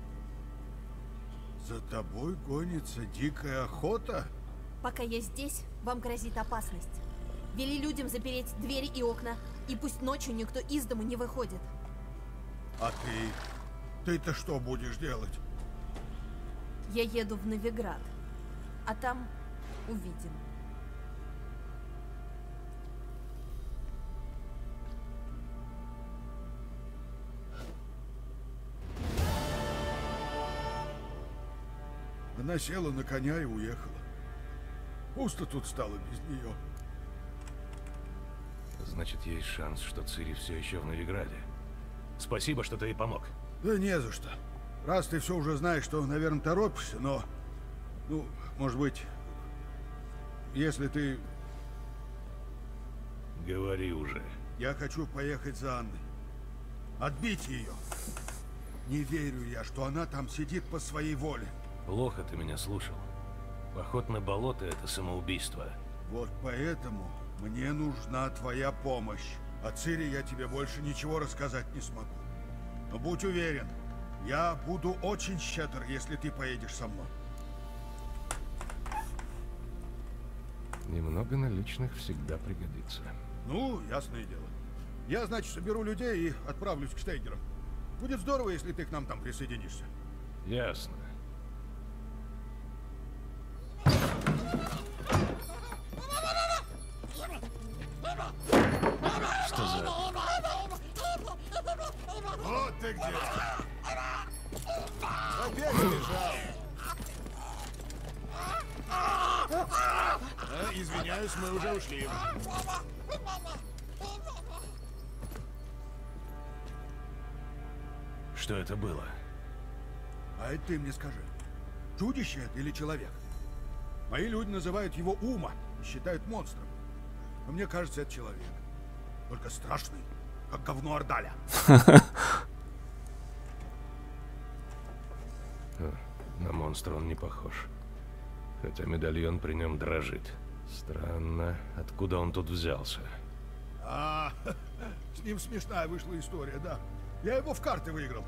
[SPEAKER 3] За тобой гонится дикая охота?
[SPEAKER 10] Пока я здесь, вам грозит опасность. Вели людям запереть двери и окна, и пусть ночью никто из дому не выходит.
[SPEAKER 3] А ты? Ты-то что будешь делать?
[SPEAKER 10] Я еду в Новиград, а там увидим.
[SPEAKER 3] Она села на коня и уехала. Пусто тут стало без нее.
[SPEAKER 2] Значит, есть шанс, что Цири все еще в Новиграде. Спасибо, что ты ей помог.
[SPEAKER 3] Да не за что. Раз ты все уже знаешь, что, наверное, торопишься, но... Ну, может быть, если ты...
[SPEAKER 2] Говори уже.
[SPEAKER 3] Я хочу поехать за Анной. Отбить ее. Не верю я, что она там сидит по своей воле.
[SPEAKER 2] Плохо ты меня слушал. Поход на болото — это самоубийство.
[SPEAKER 3] Вот поэтому мне нужна твоя помощь. О Цири я тебе больше ничего рассказать не смогу. Но будь уверен, я буду очень щедр, если ты поедешь со мной.
[SPEAKER 2] Немного наличных всегда пригодится.
[SPEAKER 3] Ну, ясное дело. Я, значит, соберу людей и отправлюсь к Штейгерам. Будет здорово, если ты к нам там присоединишься.
[SPEAKER 2] Ясно. Что за...
[SPEAKER 3] Вот ты где! Опять убежал! Извиняюсь, мы уже ушли.
[SPEAKER 2] Что это было?
[SPEAKER 3] А это ты мне скажи. Чудище это или человек? Мои люди называют его Ума и считают монстром. Но мне кажется, это человек. Только страшный, как говно Ордаля.
[SPEAKER 2] На монстра он не похож. Хотя медальон при нем дрожит. Странно, откуда он тут взялся?
[SPEAKER 3] С ним смешная вышла история, да. Я его в карты выиграл.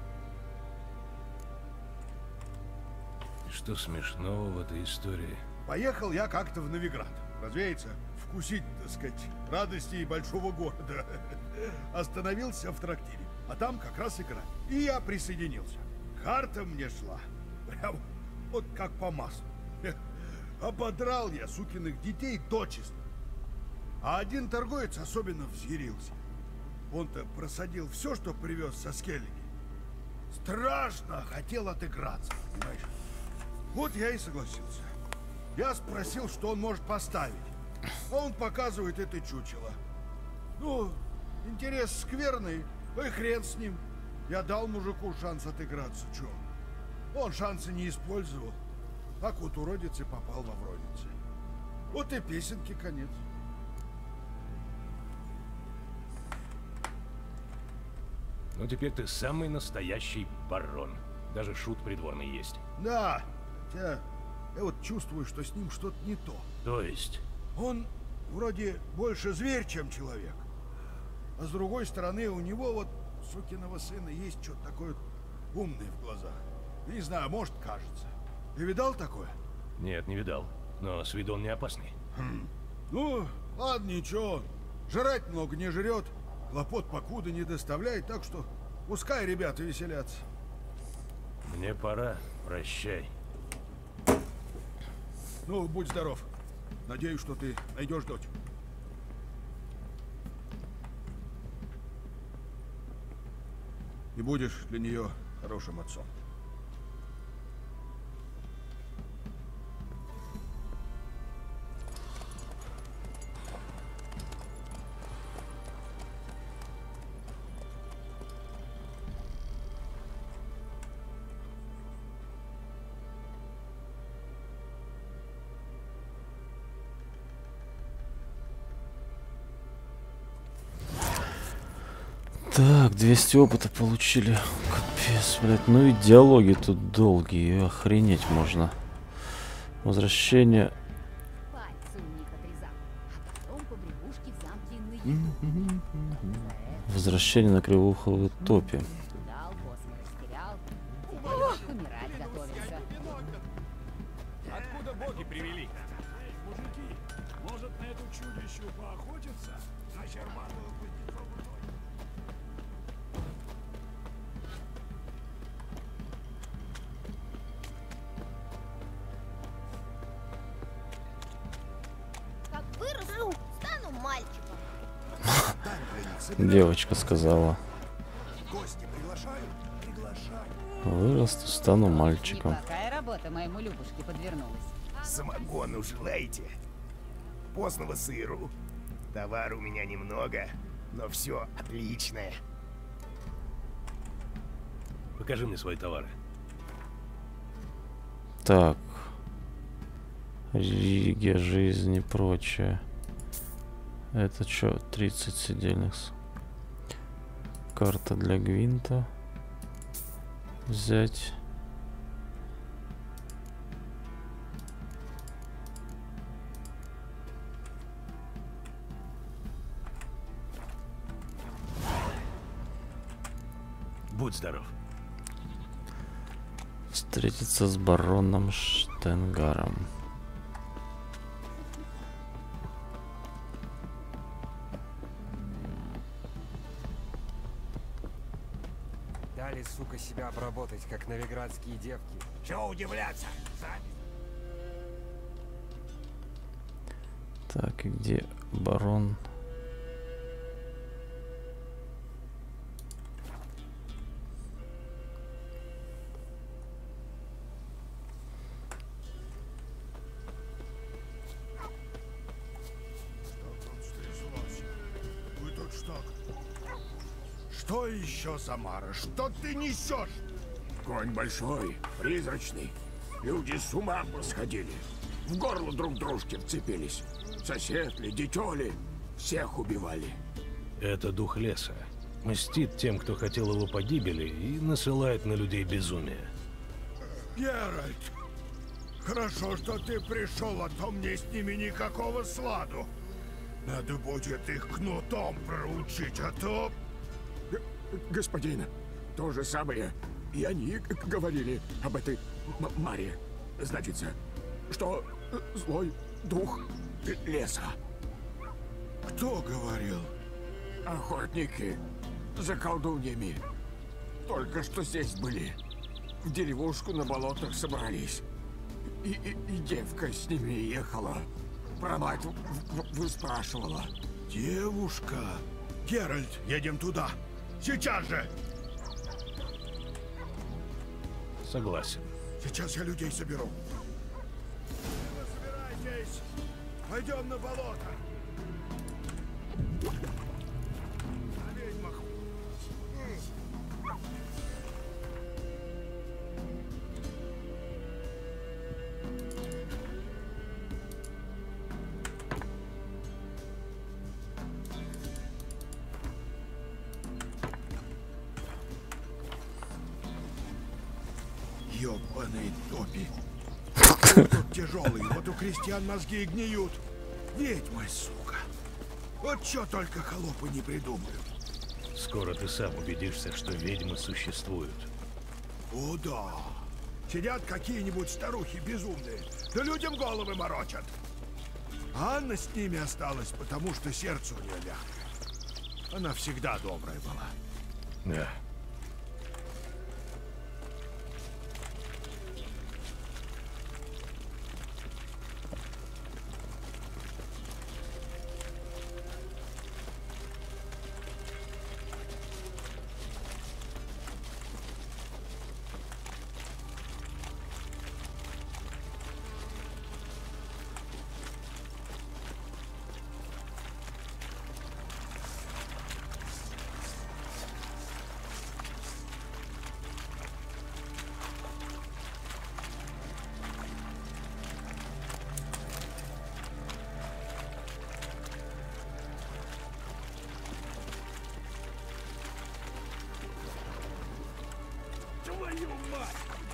[SPEAKER 2] И что смешного в этой истории?
[SPEAKER 3] Поехал я как-то в Новиград. Развеяться, вкусить, так сказать, радости большого города. Остановился в трактире. А там как раз игра. И я присоединился. Карта мне шла. Прям вот как по маслу. Ободрал я сукиных детей дочисто. А один торговец особенно взъярился. Он-то просадил все, что привез со Скеллиги. Страшно хотел отыграться, понимаешь? Вот я и согласился. Я спросил, что он может поставить. А он показывает это чучело. Ну, интерес скверный, и хрен с ним. Я дал мужику шанс отыграться, чё? Он шансы не использовал. Так вот уродец и попал во вродице. Вот и песенки конец.
[SPEAKER 2] Ну теперь ты самый настоящий барон. Даже шут придворный есть.
[SPEAKER 3] Да, хотя я вот чувствую, что с ним что-то не то.
[SPEAKER 2] То есть?
[SPEAKER 3] Он вроде больше зверь, чем человек. А с другой стороны, у него вот, сукиного сына, есть что-то такое умное в глазах. Не знаю, может, кажется. Ты видал такое?
[SPEAKER 2] Нет, не видал. Но с виду он не опасный.
[SPEAKER 3] Ну, ладно, ничего. Жрать много не жрет, хлопот покуда не доставляет, так что пускай ребята веселятся.
[SPEAKER 2] Мне пора. Прощай.
[SPEAKER 3] Ну, будь здоров. Надеюсь, что ты найдешь дочь. И будешь для нее хорошим отцом.
[SPEAKER 1] Так, 200 опыта получили. Капец, блядь. Ну и диалоги тут долгие. Охренеть можно. Возвращение. Возвращение на Кривоуховой топе.
[SPEAKER 3] Откуда боги привели? Мужики, может на эту чудищу поохотиться? На Щербатого кузнецова.
[SPEAKER 11] Как вырасту, стану мальчиком.
[SPEAKER 1] Девочка сказала.
[SPEAKER 3] Гости приглашают? Приглашаю.
[SPEAKER 1] Вырасту, стану мальчиком.
[SPEAKER 9] Неплохая работа моему Любушке подвернулась.
[SPEAKER 12] Самогону желаете? Постного сыру. Товара у меня немного, но все отличное.
[SPEAKER 2] Покажи мне свои товары.
[SPEAKER 1] Так. Риге, жизнь и прочее. Это что? 30 сидельных. Карта для гвинта. Взять.
[SPEAKER 2] Будь здоров.
[SPEAKER 1] Встретиться с бароном Штенгаром.
[SPEAKER 13] Дали, сука, себя обработать, как новиградские девки.
[SPEAKER 3] Чего удивляться?
[SPEAKER 1] Так, и где барон?
[SPEAKER 3] Вы тут что? Что еще, Самара? Что ты несешь?
[SPEAKER 14] Конь большой, призрачный. Люди с ума посходили. В горло друг дружке вцепились. Сосед ли, дитё ли, всех убивали.
[SPEAKER 2] Это дух леса. Мстит тем, кто хотел его погибели, и насылает на людей безумие.
[SPEAKER 3] Геральт, хорошо, что ты пришел, а то мне с ними никакого сладу. Надо будет их кнутом проучить, а то...
[SPEAKER 14] Господин, то же самое и они говорили об этой Маре. Значится, что злой дух леса.
[SPEAKER 3] Кто говорил?
[SPEAKER 14] Охотники за колдуньями. Только что здесь были. В деревушку на болотах собрались. И девка с ними ехала. Про мать выспрашивала.
[SPEAKER 3] Девушка? Геральт, едем туда. Сейчас же!
[SPEAKER 2] Согласен.
[SPEAKER 3] Сейчас я людей соберу. Вы собирайтесь. Пойдем на болото. На ведьмах. Ёбаные топи. Вот тут тяжелые, вот у крестьян мозги гниют. Ведьмы, сука. Вот что только холопы не придумают.
[SPEAKER 2] Скоро ты сам убедишься, что ведьмы существуют.
[SPEAKER 3] О да. Сидят какие-нибудь старухи безумные, да людям головы морочат. А Анна с ними осталась, потому что сердце у нее мягкое. Она всегда добрая была.
[SPEAKER 2] Да.
[SPEAKER 3] Твою мать!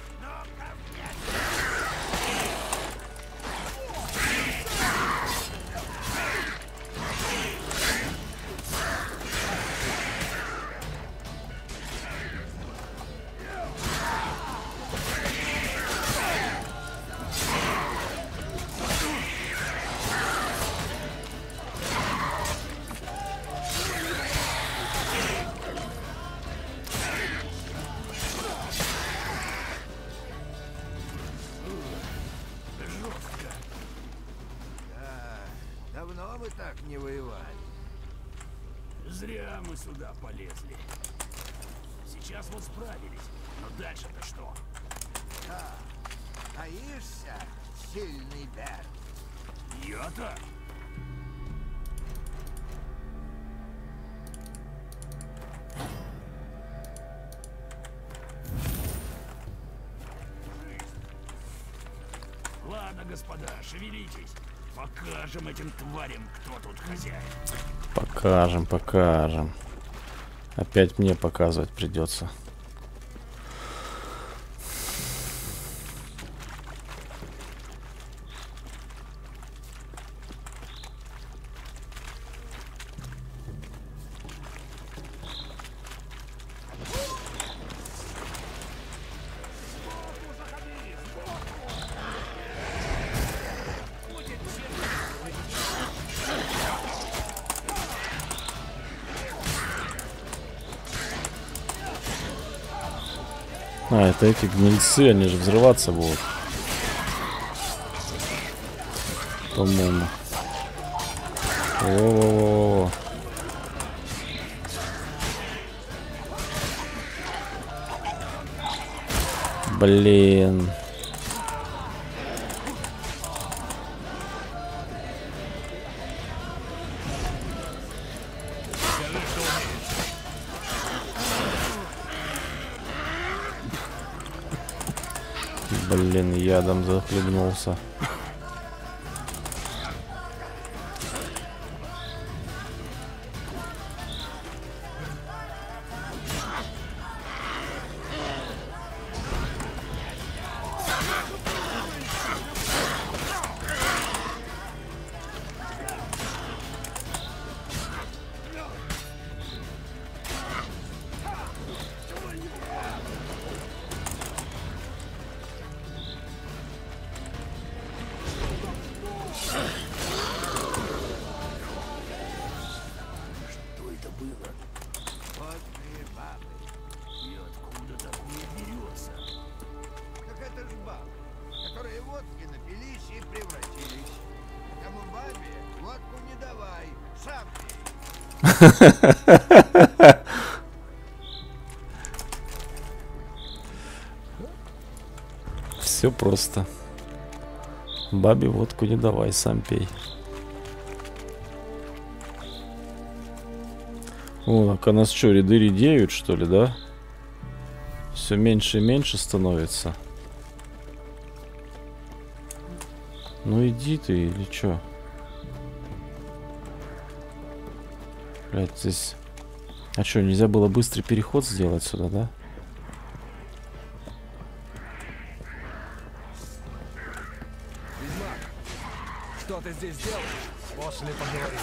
[SPEAKER 15] Давно мы так не воевали.
[SPEAKER 14] Зря мы сюда полезли. Сейчас вот справились. Но дальше-то что?
[SPEAKER 15] Да. Боишься, сильный Берн?
[SPEAKER 14] Я-то? Ладно, господа, шевелитесь. Покажем этим тварям, кто тут хозяин.
[SPEAKER 1] Покажем, покажем. Опять мне показывать придется. А, это эти гнильцы, они же взрываться будут. По-моему. О-о-о-о. Блин. Блин, ядом захлебнулся. Все просто. Бабе водку не давай, сам пей. О, так у нас что, ряды редеют, что ли, да? Все меньше и меньше становится. Ну иди ты, или что? Блядь, здесь... А что, нельзя было быстрый переход сделать сюда, да?
[SPEAKER 16] Ведьмак, что ты здесь делаешь? После поговорим.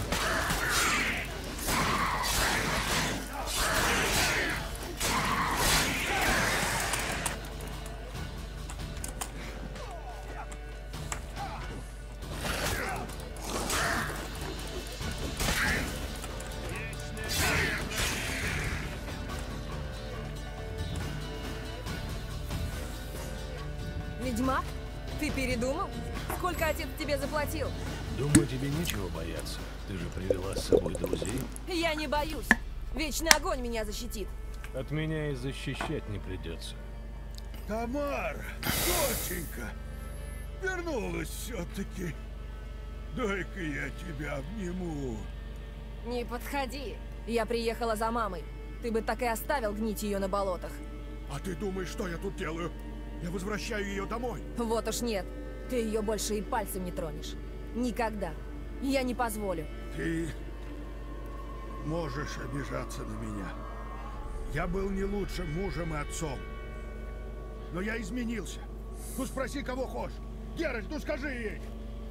[SPEAKER 17] Ведьмак? Ты передумал? Сколько отец тебе заплатил?
[SPEAKER 2] Думаю, тебе нечего бояться. Ты же привела с собой друзей.
[SPEAKER 17] Я не боюсь. Вечный огонь меня защитит.
[SPEAKER 2] От меня и защищать не придется.
[SPEAKER 3] Тамара, доченька, вернулась все-таки. Дай-ка я тебя обниму.
[SPEAKER 17] Не подходи. Я приехала за мамой. Ты бы так и оставил гнить ее на болотах.
[SPEAKER 3] А ты думаешь, что я тут делаю? Я возвращаю ее домой.
[SPEAKER 17] Вот уж нет. Ты ее больше и пальцем не тронешь. Никогда. Я не позволю.
[SPEAKER 3] Ты можешь обижаться на меня. Я был не лучшим мужем и отцом. Но я изменился. Ну спроси, кого хочешь. Геральт, ну скажи ей.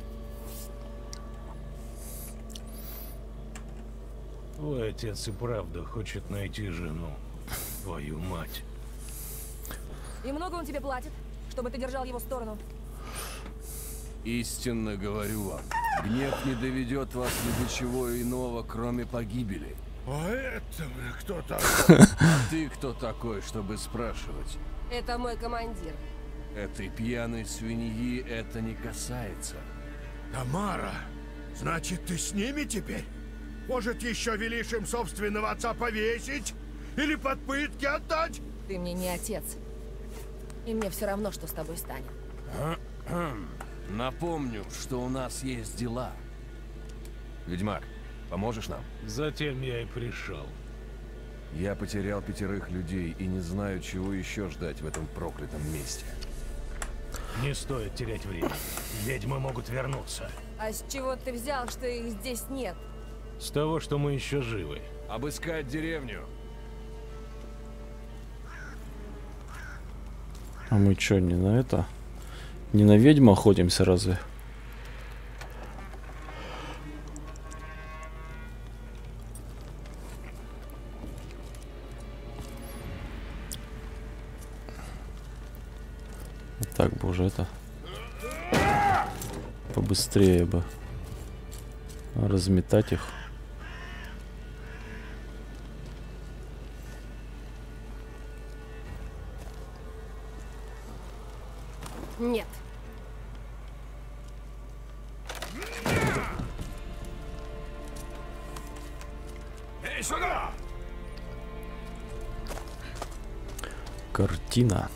[SPEAKER 2] Твой отец и правда хочет найти жену. Твою мать.
[SPEAKER 17] И много он тебе платит, чтобы ты держал его сторону?
[SPEAKER 18] Истинно говорю вам, гнев не доведет вас ни до чего иного, кроме погибели.
[SPEAKER 3] А это кто такой?
[SPEAKER 18] А ты кто такой, чтобы спрашивать?
[SPEAKER 17] Это мой командир.
[SPEAKER 18] Этой пьяной свиньи это не касается.
[SPEAKER 3] Тамара, значит, ты с ними теперь? Может, еще велишь им собственного отца повесить? Или под пытки отдать?
[SPEAKER 17] Ты мне не отец. И мне все равно, что с тобой станет.
[SPEAKER 18] Напомню, что у нас есть дела. Ведьмак, поможешь нам?
[SPEAKER 2] Затем я и пришел.
[SPEAKER 18] Я потерял 5 людей и не знаю, чего еще ждать в этом проклятом месте.
[SPEAKER 2] Не стоит терять время. Ведьмы могут вернуться.
[SPEAKER 17] А с чего ты взял, что их здесь нет?
[SPEAKER 2] С того, что мы еще живы.
[SPEAKER 18] Обыскать деревню.
[SPEAKER 1] А мы что, не на это? Не на ведьму охотимся разве? Так бы уже это побыстрее бы разметать их.
[SPEAKER 17] Нет.
[SPEAKER 3] Эй, сюда!
[SPEAKER 1] Картина.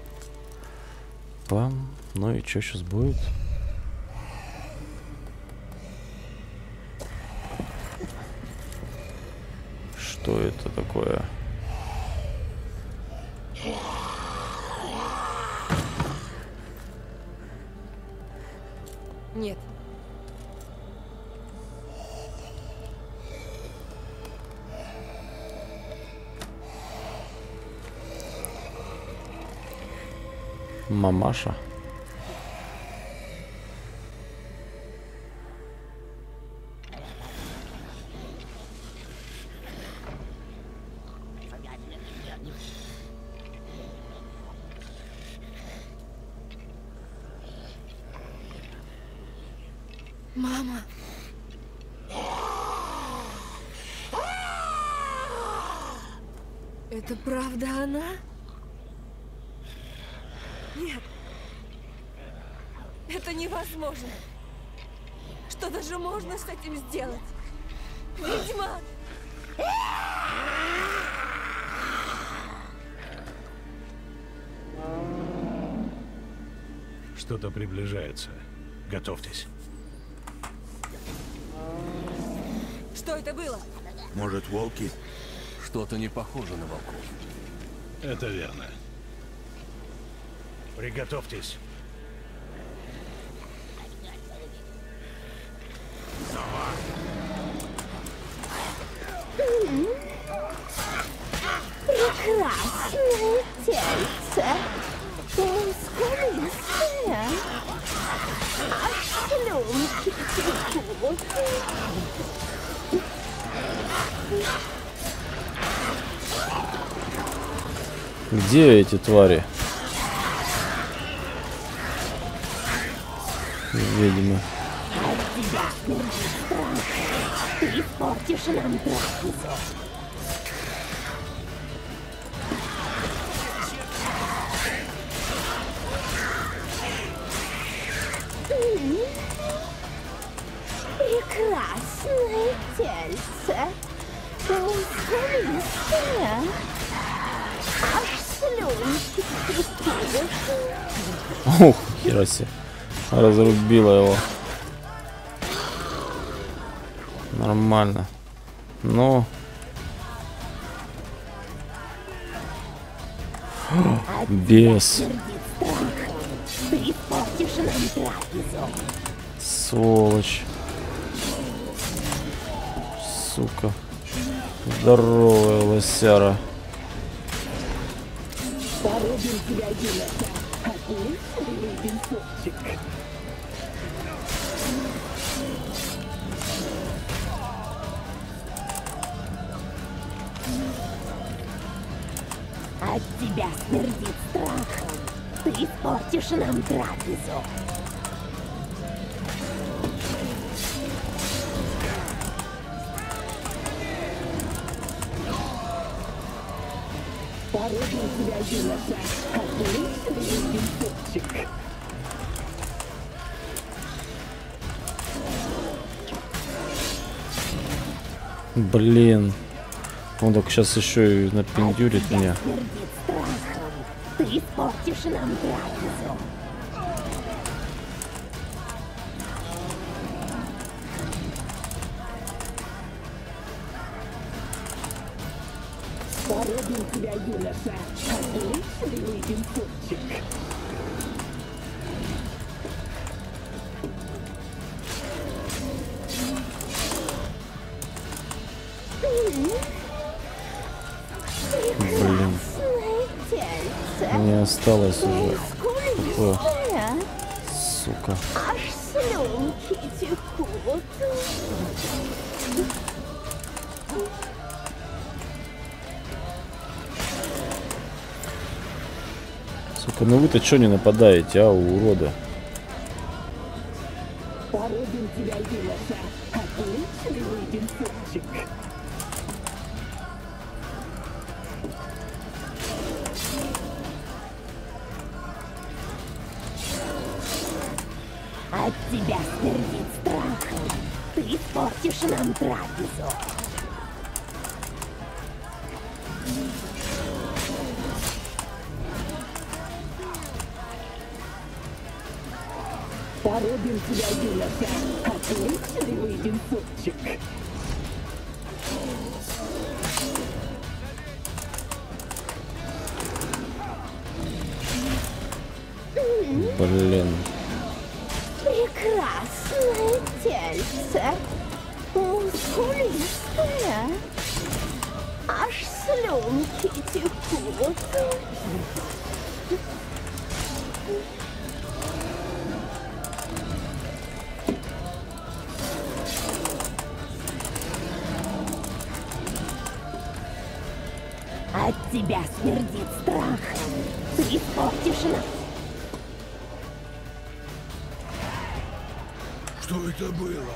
[SPEAKER 1] Пам. Ну и что сейчас будет? Что это такое?
[SPEAKER 17] Нет.
[SPEAKER 1] Мамаша.
[SPEAKER 17] Мама. Это правда она? Нет. Это невозможно. Что даже можно с этим сделать? Ведьмак!
[SPEAKER 2] Что-то приближается. Готовьтесь.
[SPEAKER 17] Что это было?
[SPEAKER 3] Может, волки?
[SPEAKER 18] Что-то не похоже на волков.
[SPEAKER 2] Это верно. Приготовьтесь.
[SPEAKER 5] Прекрасное тельце. Мускулистое. Аж слюнки текут.
[SPEAKER 1] Где эти твари? Ведьмы.
[SPEAKER 5] Ты испортишь нам трапезу. Прекрасное тельце. Мускулистое. Аж слюнки текут.
[SPEAKER 1] Ух, хера себе. Разрубила его. Нормально. Ну. Бес. Сволочь. Сука. Здоровая лосяра.
[SPEAKER 5] От тебя смердит страхом. Ты испортишь нам трапезу.
[SPEAKER 6] Породим тебя, юноша. Отличный венцовчик.
[SPEAKER 1] Блин. Он так сейчас еще и напендюрит меня.
[SPEAKER 5] Ты испортишь нам трапезу.
[SPEAKER 6] Породим тебя, юноша. Отличный венцовчик.
[SPEAKER 1] Блин. Не осталось уже. Какое? Сука.
[SPEAKER 5] Аж слюнки текут.
[SPEAKER 1] Сука, ну вы-то что не нападаете, а, урода?
[SPEAKER 6] Породим тебя, юноша. Отличный венцовчик.
[SPEAKER 5] От тебя смердит страхом. Ты испортишь нам трапезу.
[SPEAKER 6] Породим тебя, юноша. Отличный венцовчик.
[SPEAKER 1] Блин.
[SPEAKER 5] Прекрасное тельце. Мускулистое. Аж слюнки текут. От тебя смердит страхом. Ты испортишь нам.
[SPEAKER 3] Что это было?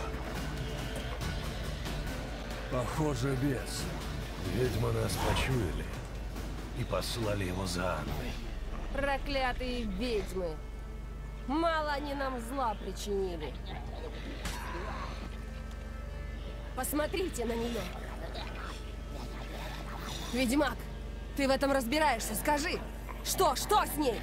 [SPEAKER 2] Похоже, бес. Ведьмы нас почуяли и послали его за Анной.
[SPEAKER 19] Проклятые ведьмы. Мало они нам зла причинили. Посмотрите на нее. Ведьмак, ты в этом разбираешься, скажи. Что с ней?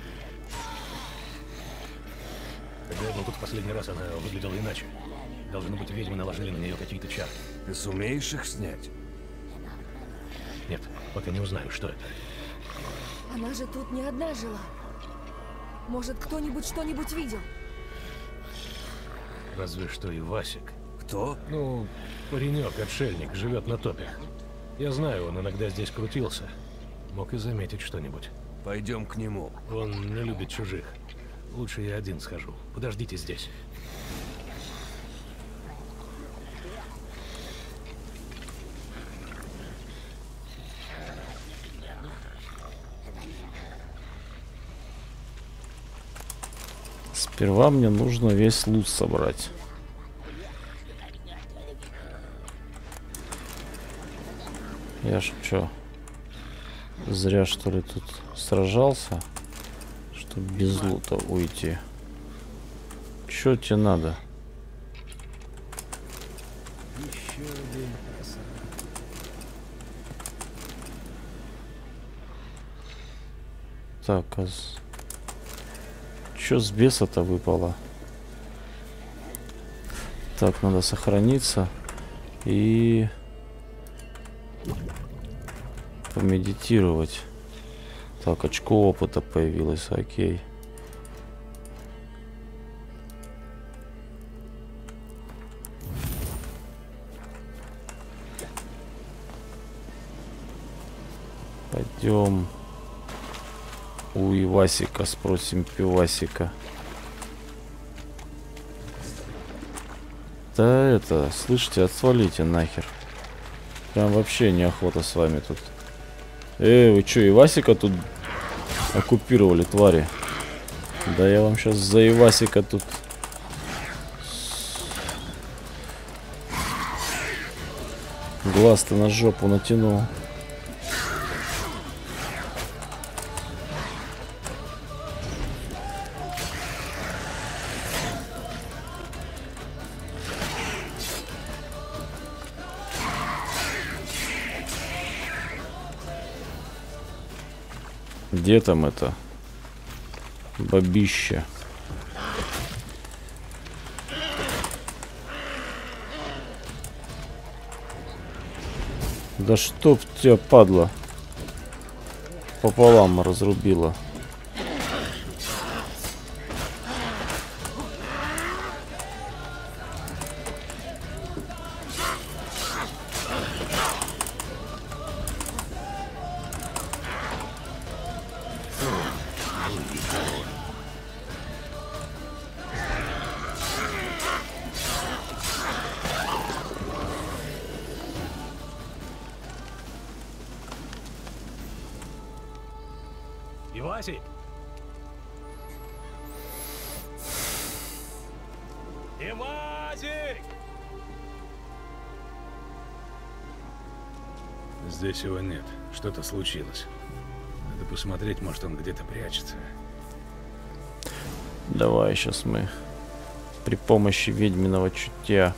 [SPEAKER 2] Когда я был тут в последний раз, она выглядела иначе. Должно быть, ведьмы наложили на нее какие-то чары.
[SPEAKER 18] Ты сумеешь их снять?
[SPEAKER 2] Нет, пока не узнаю, что это.
[SPEAKER 19] Она же тут не одна жила. Может, кто-нибудь что-нибудь видел?
[SPEAKER 2] Разве что и Васик.
[SPEAKER 18] Кто?
[SPEAKER 2] Ну, паренек-отшельник, живет на топе. Я знаю, он иногда здесь крутился. Мог и заметить что-нибудь.
[SPEAKER 18] Пойдем к нему.
[SPEAKER 2] Он не любит чужих. Лучше я один схожу. Подождите здесь.
[SPEAKER 1] Сперва мне нужно весь лут собрать. Я ж чё, зря что ли тут сражался, чтобы без лута уйти. Чё тебе надо?
[SPEAKER 2] Еще один красавец.
[SPEAKER 1] Так, а чё с беса-то выпало? Так, надо сохраниться и помедитировать. Так, очко опыта появилось, окей. Пойдем у Ивасика спросим пивасика. Да это, слышите, отвалите нахер. Прям вообще неохота с вами тут. Вы чё, Ивасика тут оккупировали, твари? Да я вам сейчас за Ивасика тут... Глаз-то на жопу натянул. Где там это бабище? Да чтоб тебя, падла, пополам разрубила.
[SPEAKER 2] Ивасик! Ивасик! Здесь его нет. Что-то случилось. Надо посмотреть, может, он где-то прячется.
[SPEAKER 1] Давай сейчас мы при помощи ведьминого чутья,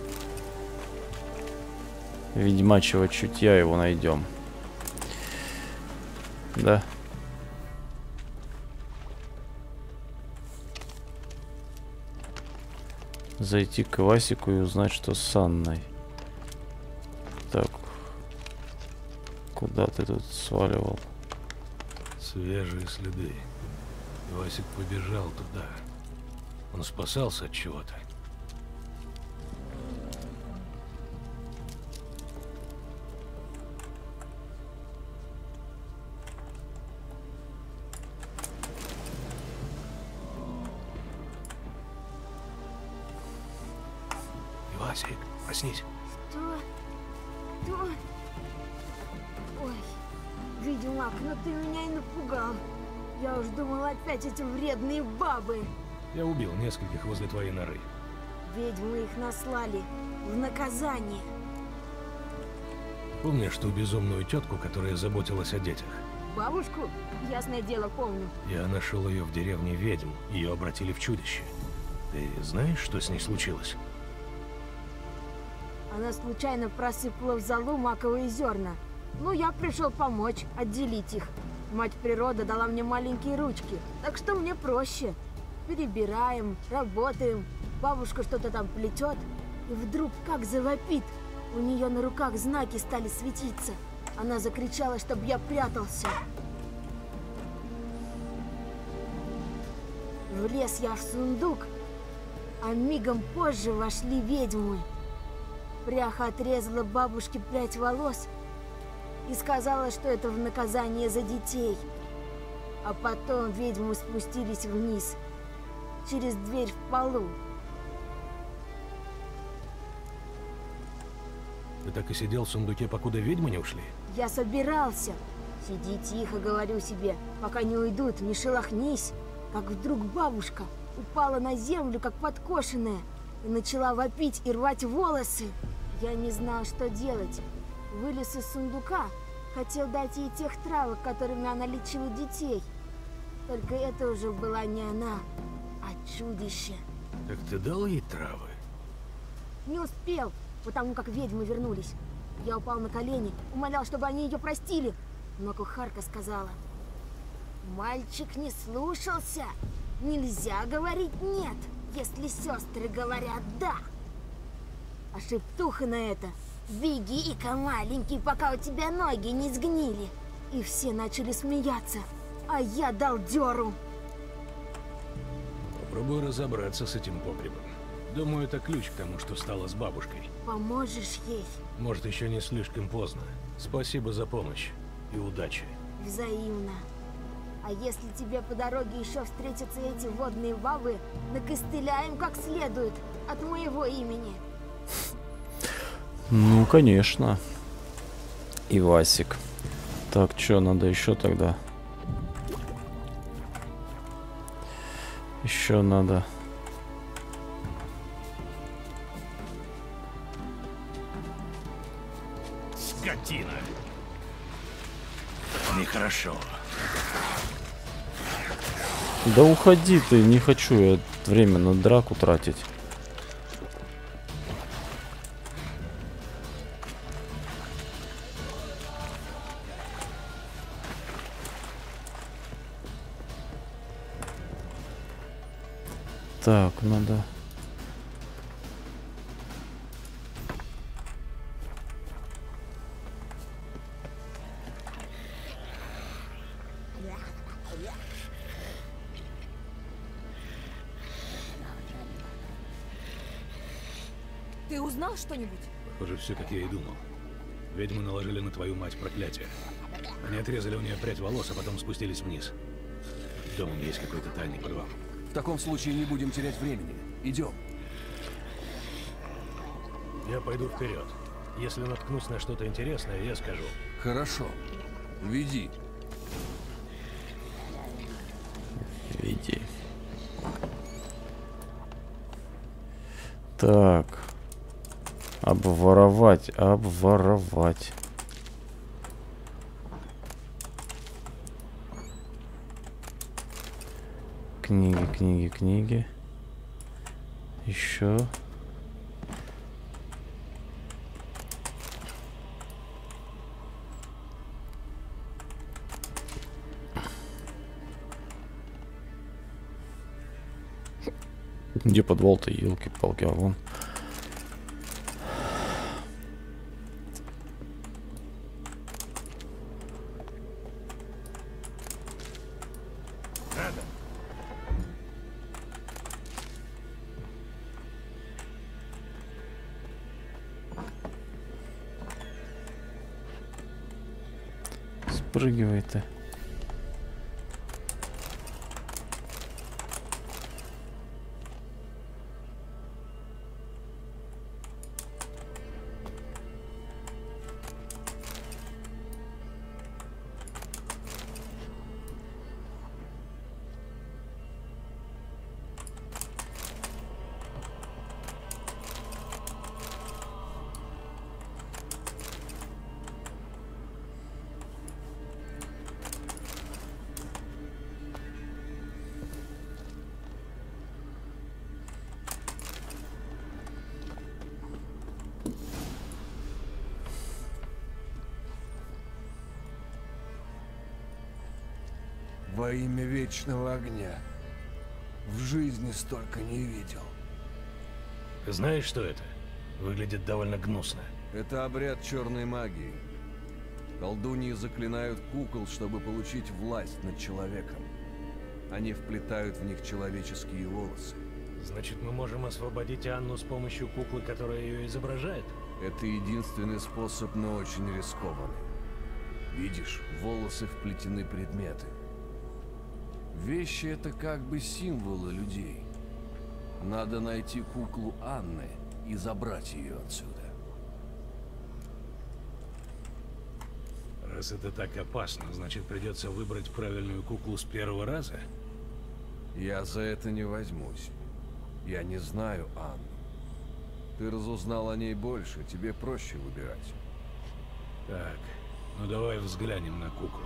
[SPEAKER 1] ведьмачьего чутья его найдем. Да. Зайти к Ивасику и узнать, что с Анной. Так. Куда ты тут сваливал?
[SPEAKER 2] Свежие следы. Ивасик побежал туда. Он спасался от чего-то. Ивасик, проснись.
[SPEAKER 20] Что? Ой, ведьмак, ну ты меня и напугал. Я уж думал, опять эти вредные бабы.
[SPEAKER 2] Я убил нескольких возле твоей норы.
[SPEAKER 20] Ведьмы их наслали в наказание.
[SPEAKER 2] Помнишь ту безумную тетку, которая заботилась о детях?
[SPEAKER 20] Бабушку? Ясное дело, помню.
[SPEAKER 2] Я нашел ее в деревне ведьм. Ее обратили в чудище. Ты знаешь, что с ней случилось?
[SPEAKER 20] Она случайно просыпала в золу маковые зерна. Ну, я пришел помочь, отделить их. Мать природа дала мне маленькие ручки, так что мне проще. Перебираем, работаем. Бабушка что-то там плетет, и вдруг как завопит. У нее на руках знаки стали светиться. Она закричала, чтобы я прятался. Влез я в сундук, а мигом позже вошли ведьмы. Пряха отрезала бабушке прядь волос и сказала, что это в наказание за детей. А потом ведьмы спустились вниз, через дверь в полу.
[SPEAKER 2] Ты так и сидел в сундуке, покуда ведьмы не ушли?
[SPEAKER 20] Я собирался. Сиди тихо, говорю себе, пока не уйдут, не шелохнись. Как вдруг бабушка упала на землю, как подкошенная, и начала вопить и рвать волосы. Я не знал, что делать. Вылез из сундука, хотел дать ей тех травок, которыми она лечила детей. Только это уже была не она, а чудище.
[SPEAKER 2] Так ты дал ей травы?
[SPEAKER 20] Не успел, потому как ведьмы вернулись. Я упал на колени, умолял, чтобы они ее простили. Но кухарка сказала: мальчик не слушался. Нельзя говорить «нет», если сестры говорят «да». А шептуха на это: беги-ка, маленький, пока у тебя ноги не сгнили. И все начали смеяться, а я дал дёру.
[SPEAKER 2] Попробую разобраться с этим погребом. Думаю, это ключ к тому, что стало с бабушкой.
[SPEAKER 20] Поможешь ей?
[SPEAKER 2] Может, еще не слишком поздно. Спасибо за помощь и удачи.
[SPEAKER 20] Взаимно. А если тебе по дороге еще встретятся эти водные бабы, накостыляем как следует от моего имени.
[SPEAKER 1] Ну, конечно. Ивасик. Так, что надо еще тогда? Еще надо.
[SPEAKER 2] Скотина. Нехорошо.
[SPEAKER 1] Да уходи ты, не хочу я время на драку тратить. Так, надо...
[SPEAKER 19] Ты узнал что-нибудь?
[SPEAKER 2] Похоже, все, как я и думал. Ведьмы наложили на твою мать проклятие. Они отрезали у нее прядь волос, а потом спустились вниз. Дома есть какой-то тайный подвал.
[SPEAKER 18] В таком случае не будем терять времени. Идем.
[SPEAKER 2] Я пойду вперед. Если наткнусь на что-то интересное, я скажу.
[SPEAKER 18] Хорошо. Веди.
[SPEAKER 1] Веди. Так. Обворовать, обворовать. Книги, книги, книги. Еще. Где подвал-то, елки-палки, а вон. Спрыгивай ты.
[SPEAKER 18] Во имя вечного огня. В жизни столько не видел.
[SPEAKER 2] Знаешь, что это? Выглядит довольно гнусно.
[SPEAKER 18] Это обряд черной магии. Колдуньи заклинают кукол, чтобы получить власть над человеком. Они вплетают в них человеческие волосы.
[SPEAKER 2] Значит, мы можем освободить Анну с помощью куклы, которая ее изображает?
[SPEAKER 18] Это единственный способ, но очень рискованный. Видишь, в волосы вплетены предметы. Вещи — это как бы символы людей. Надо найти куклу Анны и забрать ее отсюда.
[SPEAKER 2] Раз это так опасно, значит, придется выбрать правильную куклу с первого раза?
[SPEAKER 18] Я за это не возьмусь. Я не знаю Анну. Ты разузнал о ней больше, тебе проще выбирать.
[SPEAKER 2] Так, ну давай взглянем на куклы.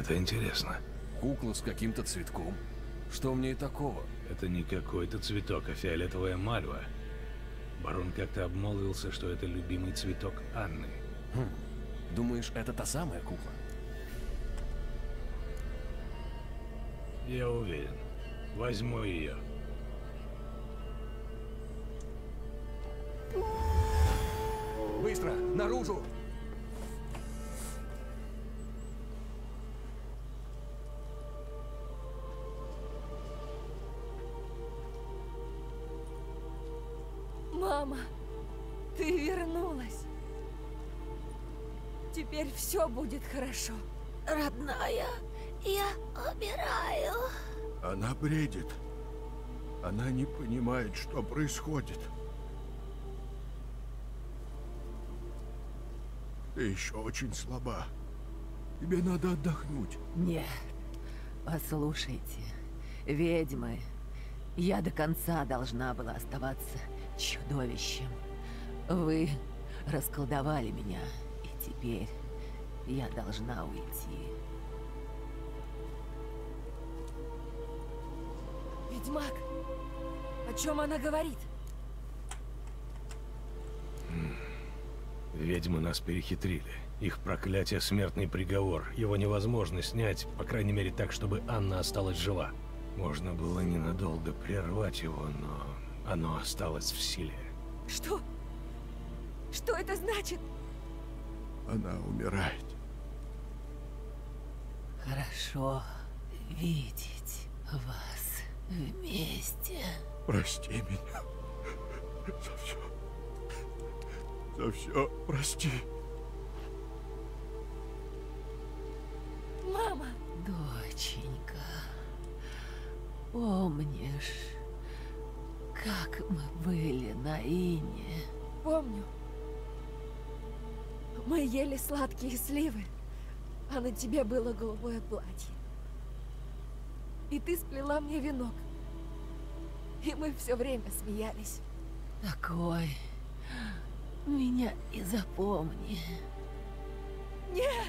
[SPEAKER 2] Это интересно.
[SPEAKER 18] Кукла с каким-то цветком. Что в ней такого?
[SPEAKER 2] Это не какой-то цветок, а фиолетовая мальва. Барон как-то обмолвился, что это любимый цветок Анны.
[SPEAKER 18] Думаешь, это та самая кукла?
[SPEAKER 2] Я уверен. Возьму ее.
[SPEAKER 16] Быстро! Наружу!
[SPEAKER 19] Мама, ты вернулась. Теперь все будет хорошо.
[SPEAKER 5] Родная, я умираю.
[SPEAKER 14] Она бредит. Она не понимает, что происходит. Ты еще очень слаба. Тебе надо отдохнуть.
[SPEAKER 7] Нет. Послушайте, ведьмы, я до конца должна была оставаться чудовищем. Вы расколдовали меня, и теперь я должна уйти.
[SPEAKER 19] Ведьмак, о чем она говорит?
[SPEAKER 2] Ведьмы нас перехитрили. Их проклятие — смертный приговор. Его невозможно снять, по крайней мере так, чтобы Анна осталась жива. Можно было ненадолго прервать его, но оно осталось в силе.
[SPEAKER 19] Что? Что это значит?
[SPEAKER 14] Она умирает.
[SPEAKER 7] Хорошо видеть вас вместе.
[SPEAKER 14] Прости меня. За все. За все прости.
[SPEAKER 19] Мама!
[SPEAKER 7] Доченька, помнишь, как мы были на Ине?
[SPEAKER 19] Помню. Мы ели сладкие сливы, а на тебе было голубое платье. И ты сплела мне венок. И мы все время смеялись.
[SPEAKER 7] Такой меня и запомни.
[SPEAKER 19] Нет!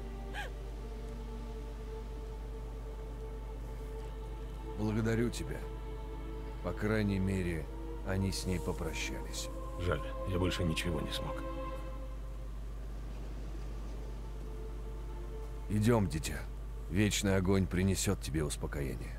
[SPEAKER 18] Благодарю тебя. По крайней мере, они с ней попрощались.
[SPEAKER 2] Жаль, я больше ничего не смог.
[SPEAKER 18] Идем, дитя. Вечный огонь принесет тебе успокоение.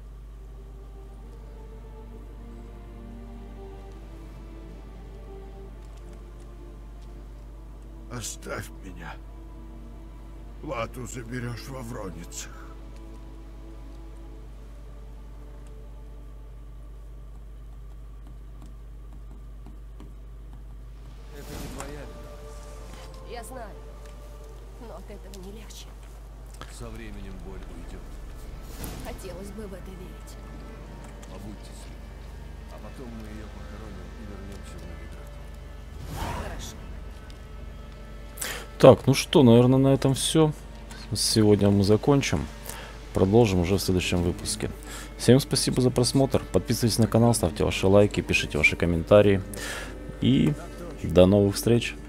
[SPEAKER 14] Оставь меня. Плату заберешь во Вроницах.
[SPEAKER 18] Это не твоя вина.
[SPEAKER 19] Я знаю, но от этого не легче.
[SPEAKER 18] Со временем боль уйдет.
[SPEAKER 19] Хотелось бы в это верить.
[SPEAKER 18] Побудьте с ней. А потом мы ее похороним и вернемся в Новиград.
[SPEAKER 19] Хорошо.
[SPEAKER 1] Так, ну что, наверное, на этом все. Сегодня мы закончим. Продолжим уже в следующем выпуске. Всем спасибо за просмотр. Подписывайтесь на канал, ставьте ваши лайки, пишите ваши комментарии. И до новых встреч.